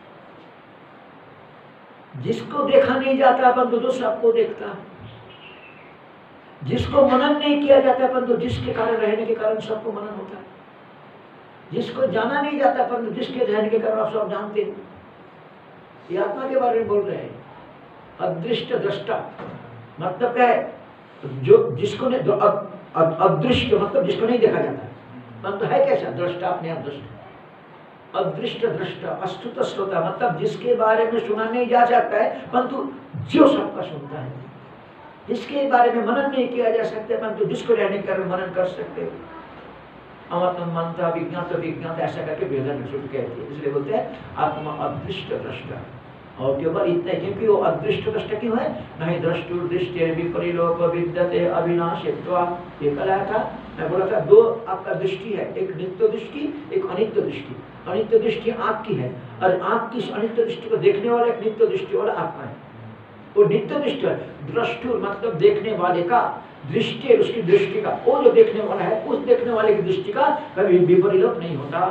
जिसको देखा नहीं जाता परंतु जो सबको देखता है, जिसको मनन नहीं किया जाता परंतु जिसके कारण रहने के कारण सबको मनन होता है, जिसको जाना नहीं जाता परंतु जिसके रहने के कारण आप सब जानते हैं। ये आत्मा के बारे में बोल रहे हैं। अदृष्ट दृष्टा मतलब क्या है, जो जिसको नहीं, अदृष्ट मतलब जिसको नहीं देखा जाता परंतु है कैसा, दृष्टा अपने आप दृष्टा, अदृष्ट दृष्टा अस्तुत श्रोता मतलब जिसके बारे में सुना नहीं जा सकता है परंतु जो सबका सुनता है, जिसके बारे में मनन नहीं किया जा सकता परंतु जिसको रहने के कारण मनन कर सकते हो। अमतम मनता विज्ञात विज्ञात ऐसा करके वेदांत में कहते हैं, इसलिए बोलते हैं आत्मा अदृष्ट दृष्टा, और केवल इतना है, क्योंकि वो अदृष्ट दृष्ट क्यों है? नहीं दृष्टु दृष्टि विपरीलोक विद्यते अविनाशित्वात्। ये कल आया था, मैं बोला था दो आपका दृष्टि है, एक नित्य दृष्टि, एक अनित्य दृष्टि। अनित्य दृष्टि आँख की है और आँख की अनित्य दृष्टि को देखने वाला एक नित्य दृष्टि वाला आत्मा है। वो नित्य दृष्टि है, दृष्टु मतलब देखने वाले का, दृष्टि उसकी दृष्टि का, वो जो देखने वाला है उस देखने वाले की दृष्टि का कभी विपरीलोक नहीं होता।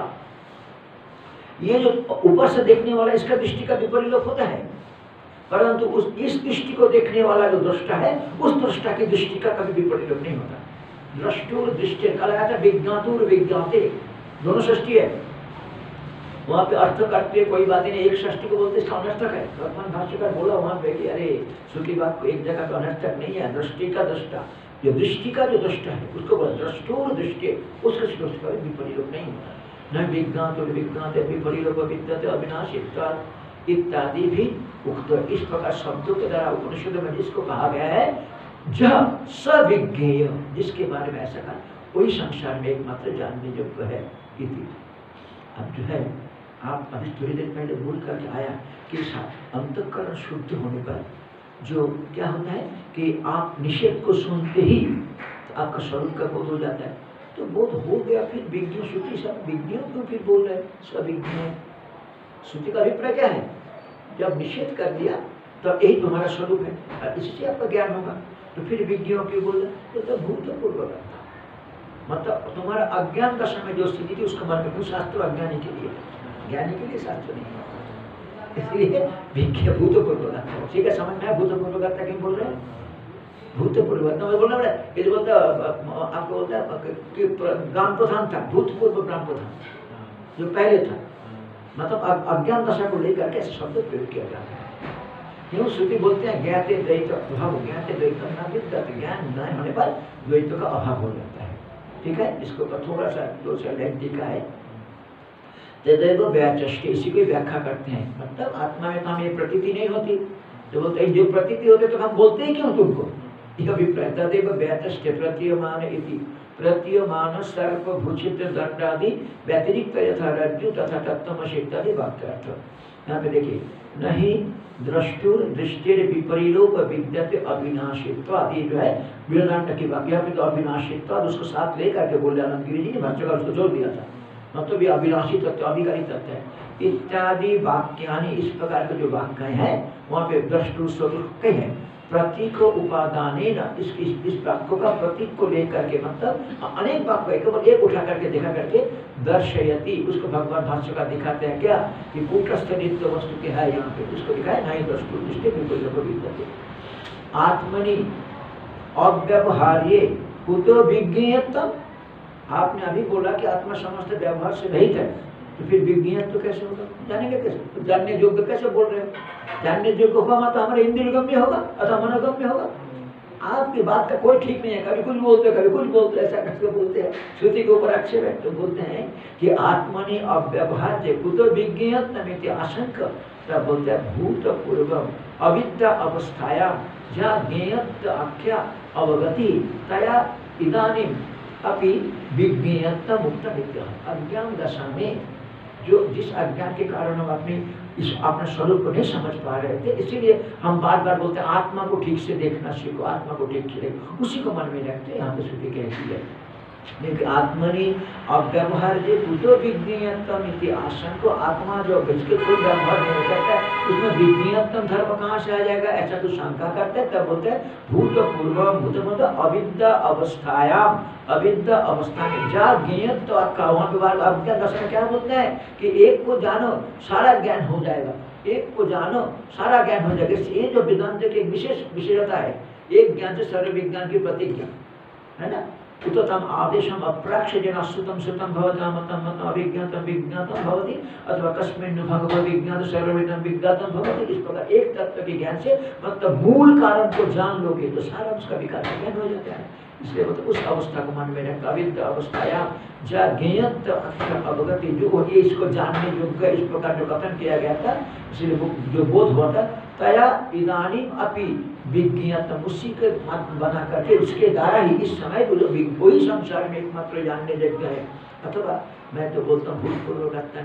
ये जो ऊपर से देखने वाला इसका दृष्टि का विपरीलोक होता है, परंतु उस इस दृष्टि को देखने वाला जो दृष्टा है उस दृष्टा की दृष्टि का कभी विपरीलोक नहीं होता। दृष्टुर दृष्टि कल आया था, विज्ञातुर विज्ञाते, दोनों षष्ठी है। वहाँ पे अर्थ करते हुए कोई बात नहीं, एक षष्ठी को बोलते इसका अनर्थक है। भगवान भाष्यकार बोला वहाँ पे कि अरे सुखी बात को एक जगह पे अनर्थक नहीं है, दृष्टि का दृष्टा, जो दृष्टि का जो दृष्टा है उसको बोला दृष्टुर दृष्टि, उसका दृष्टि का विपरीलोक नहीं होता। न विज्ञात और विज्ञात विपरीलोक विद्यते अविनाशित्वात् इत्यादि भी उक्त। इस प्रकार शब्दों के द्वारा उपनिषद में जिसको कहा गया है जह सविज्ञेय, जिसके बारे में ऐसा कहा वही संसार में एकमात्र जानने योग्य है। इति अब जो है आप अभी थोड़ी देर पहले बोल करके आया कि अंतःकरण शुद्ध होने पर जो क्या होता है कि आप निषेध को सुनते ही तो आपका स्वरूप का बोध हो जाता है। तो बोध हो गया, फिर विज्ञ श्रुति सब विज्ञों क्यों फिर बोल रहे सविज्ञ? श्रुति का अभिप्राय क्या है? जब निषेध कर दिया तो यही तुम्हारा स्वरूप है और इससे आपका ज्ञान होगा, तो फिर विज्ञों क्यों बोल रहे? तो भूतपूर्व था, मतलब तुम्हारा अज्ञान का समय जो स्थिति थी उसका मन में, शास्त्र अज्ञानी के लिए, ज्ञानी के लिए शास्त्र नहीं है। इसलिए विज्ञ भूतपूर्व ठीक है, समझ में भूतपूर्व क्यों बोल रहे हैं? भूतपूर्व मैं बोलना पड़ा, ये बोलता आपको बोलता है कि ग्राम प्रधान था, भूतपूर्व ग्राम प्रधान जो पहले था, मतलब अज्ञान दशा को लेकर के शब्द प्रयोग किया जाता है। क्यों श्रुति बोलते हैं ज्ञाते द्वैत अभाव, ज्ञाते द्वैत न विद्यते, ज्ञान न होने पर द्वैत का अभाव हो जाता है। ठीक है, इसको थोड़ा सा दो चार लाइन टीका है। तदेव व्याचष्टे, इसी को व्याख्या करते हैं, मतलब आत्मा में तो हमें ये प्रतीति नहीं होती, तो बोलते हैं जो प्रतीति होते तो हम बोलते ही क्यों तुमको? यह अभिप्राय तदेव व्याचष्टे प्रतीयमान इति, प्रतीयमान सर्प भूषित दंडादि व्यतिरिक्त यथा रज्जु तथा तत्त्वमसि इत्यादि वाक्यार्थ। यहाँ पे देखिए, नहीं दृष्टुर दृष्टिर विपरीलोक विद्यते अविनाशित्वात्, ये जो है वेदांत की वाक्य पे तो अविनाशित्वात् उसको साथ लेकर के बोले आनंद गिरी जी ने भाष्यकार उसको जोड़ दिया था, मतलब ये अविनाशी तत्व अभिकारी तत्व है इत्यादि वाक्यानि। इस प्रकार के जो वाक्य हैं वहाँ पे दृष्टु स्वरूप कई है, प्रतीक उपादानेन, इस इस वाक्यों का प्रतीक को लेकर के, मतलब अनेक वाक्य केवल एक उठा करके देखा करके दर्शयति, उसको भगवान भाष्यकार दिखाते हैं क्या कि कूटस्थ नित्य वस्तु क्या है, यहाँ पे उसको दिखाया नहीं दृष्टु दृष्टि बिल्कुल विद्यते आत्मनि अव्यवहार्ये कुतो विज्ञेयत्वम्। आपने अभी बोला कि आत्मा समस्त व्यवहार से रहित है, तो फिर विज्ञेयत्व कैसे होगा? जानेंगे कैसे? तो जानने योग्य कैसे बोल रहे हो? जानने योग्य होगा तो हमारे इंद्रियगम्य होगा अथवा मनोगम्य होगा। आपकी बात का कोई ठीक नहीं है, कभी कुछ बोलते कभी कुछ बोलते, ऐसा कैसे बोलते हैं? श्रुति के ऊपर आक्षेप है, तो बोलते हैं कि आत्मनि अव्यवहार्य कुतो विज्ञेयत्वमिति आशंका, तब बोलते हैं भूतपूर्वम अविद्या अवस्थाया जहाँ ज्ञेयत्व आख्या अवगति तया इदानीम अपि विज्ञेयत्व मुक्त विद्या। अज्ञान दशा में जो जिस अज्ञान के कारण हम अपने इस अपने स्वरूप को नहीं समझ पा रहे थे, इसीलिए हम बार बार बोलते हैं आत्मा को ठीक से देखना सीखो, आत्मा को ठीक से देखो, उसी को मन में रखते हैं। यहाँ पे श्रुति कहती है लेकिन आत्मनि अव्यवहार्य कुतो विज्ञेयत्वम् इति आशंको, आत्मा जो जिसके कोई व्यवहार नहीं हो सकता है उसमें विज्ञेयत्वम् धर्म कहाँ से आ जाएगा, ऐसा तो शंका करते हैं। तब बोलते हैं भूतपूर्व, भूत मतलब अविद्या अवस्थायाम, अविद्या अवस्था में जा ज्ञेयत्व आपका, वहाँ पे बार अविद्या दशा क्या बोलते हैं कि एक को जानो सारा ज्ञान हो जाएगा, एक को जानो सारा ज्ञान हो जाएगा। ये जो वेदांत की विशेष विशेषता है, एक ज्ञान से सर्व विज्ञान की प्रतिज्ञा है ना। उतम आदेशम अप्राक्ष्य जना श्रुतम श्रुतम भवता मतम मतम अभिज्ञातम विज्ञातम भवति अथवा कस्मिन् भगवद विज्ञात सर्वविदं विज्ञातम भवति। इस प्रकार एक तत्व के ज्ञान से मतलब मूल कारण को जान लोगे तो सारा उसका विकास ज्ञान हो जाता है। इसलिए मतलब उस अवस्था को मन में रखकर अविद्या अवस्थाया जा ज्ञेयत्व अवगति, जो ये इसको जानने योग्य इस प्रकार जो कथन किया गया था, इसलिए जो बोध हुआ था तया इदानीम अपि विज्ञातम, उसी के मत बना करके उसके द्वारा ही इस समय वही संसार में एकमात्र जानने योग्य है। अथवा मैं तो बोलता हूँ भूतपूर्व नहीं,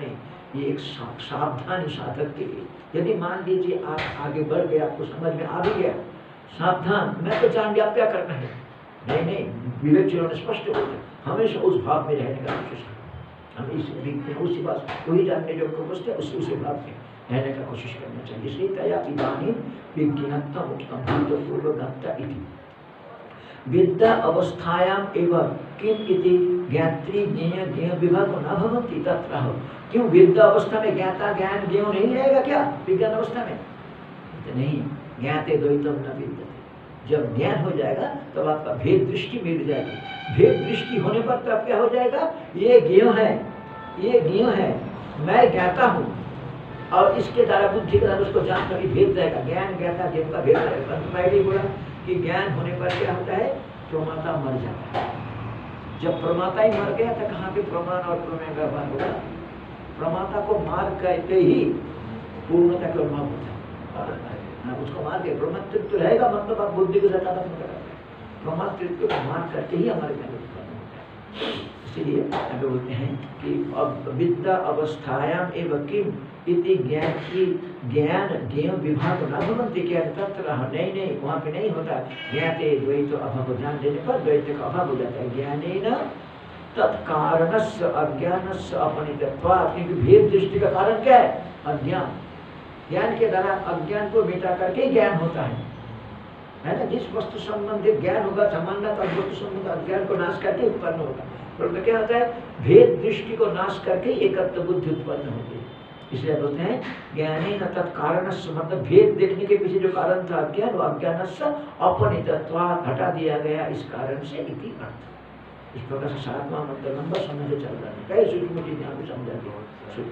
ये एक सावधानी साधक के लिए। यदि मान लीजिए आप आगे बढ़ गए, आपको समझ में आ भी गया, सावधान, मैं तो जान गया आप क्या करना है, नहीं नहीं, विवेक ने स्पष्ट बोला हमेशा उस भाव में रहने का कोशिश करें। हम इस उसी बात वही जानने जो प्रकोष्ठ है उसी उसी भाव में रहने का कोशिश करना चाहिए। इसलिए तया इदानीं विज्ञानत्वम् उक्तं भूतपूर्वगता इति। विद्या अवस्थायाम एवं किम इति ज्ञात्री ज्ञेय ज्ञेय विभाग न भवन्ति तत्र। क्यों विद्या अवस्था में ज्ञाता ज्ञान ज्ञेय नहीं रहेगा क्या विज्ञान अवस्था में? तो नहीं, ज्ञाते द्वैतम न विद्यते। जब ज्ञान हो जाएगा तब तो आपका भेद दृष्टि मिल जाएगी। भेद दृष्टि होने पर तब क्या हो जाएगा, ये ज्ञेय है, ये ज्ञेय है, मैं ज्ञाता हूँ, और इसके द्वारा बुद्धि के द्वारा उसको जान कर भेद रहेगा। ज्ञान ज्ञाता ज्ञान का भेद रहेगा। पहले बोला कि ज्ञान होने पर क्या होता है, प्रमाता मर जाता है। जब प्रमाता ही मर गया तो कहाँ पे प्रमाण और प्रमेय का व्यवहार होगा? प्रमाता को मार करके ही पूर्णता का अनुभव होता है। उसको मार के प्रमातृत्व रहेगा, मतलब आप बुद्धि को सटा खत्म कर प्रमातृत्व को मार करके ही हमारे ज्ञान उत्पन्न होता है। इसीलिए हम बोलते हैं कि अब विद्या अवस्थायाम एवं किम इति ज्ञान की ज्ञान ज्ञेय विभाग न भवन्ति क्या तत्र। नहीं नहीं, वहाँ पे नहीं होता। ज्ञाते द्वैत अभाव, जान देने पर द्वैत का अभाव हो जाता है। ज्ञानेन तत्कारणस्य अज्ञानस्य अपनितत्वात्। क्योंकि भेद दृष्टि का कारण क्या है? अज्ञान। ज्ञान के द्वारा अज्ञान को मिटा करके ज्ञान होता है, है ना। जिस वस्तु संबंधित ज्ञान होगा संबंध तो वस्तु संबंधित अज्ञान को नाश करके उत्पन्न होगा। परंतु क्या होता है, भेद दृष्टि को नाश करके एकत्व बुद्धि उत्पन्न होती है। इसलिए बोलते हैं ज्ञानेन तत्कारणस्य, मतलब भेद देखने के पीछे जो कारण था अज्ञान, वो अज्ञानस्य अपनितत्वात्, हटा दिया गया इस कारण से इति अर्थ। इस प्रकार से सातवां मंत्र लंबा समय से चल रहा है, कई सूक्ष्म चीजें यहाँ पे समझा दी।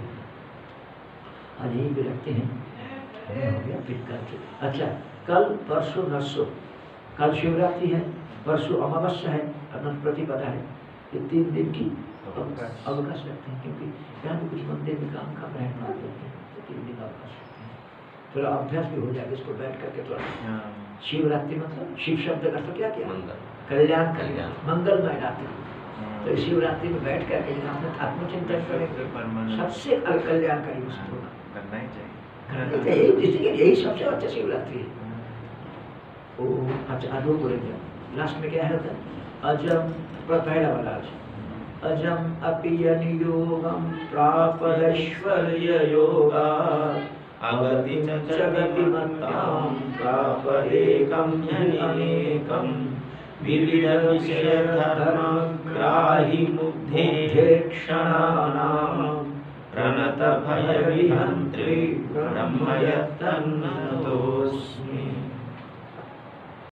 आज यही भी रखते हैं, हो गया फिर कल। अच्छा, कल परसों नरसों, कल शिवरात्रि है, परसों अमावस्या है, अपना प्रतिपदा है। ये तीन दिन की अवकाश रखते हैं, क्योंकि यहाँ भी कुछ मंदिर में काम काम रहना होते हैं, तो तीन दिन अवकाश रखते हैं। थोड़ा अभ्यास भी हो जाएगा इसको बैठ करके थोड़ा। शिवरात्रि मतलब शिव शब्द का क्या क्या, कल्याण कल्याण मंगलमय रात्रि। तो शिवरात्रि में बैठ करके आत्मचिंतन करेंगे, सबसे कल्याणकारी वस्तु करना ही चाहिए। यही सबसे अच्छा शिवरात्रि है। ओ अच्छा, आदो बोलेंगे लास्ट में क्या है, अजम पहला वाला आज, अजम अपि यनियोगम प्रापदैश्वर्य योगा अगति न जगति मत्ताम प्रापदेकम ह्यनेकम विविध विषय धर्म ग्राहि मुग्धे क्षणानां प्रणत भय विहंत्री ब्रह्म यत्तन्नतोऽस्मि।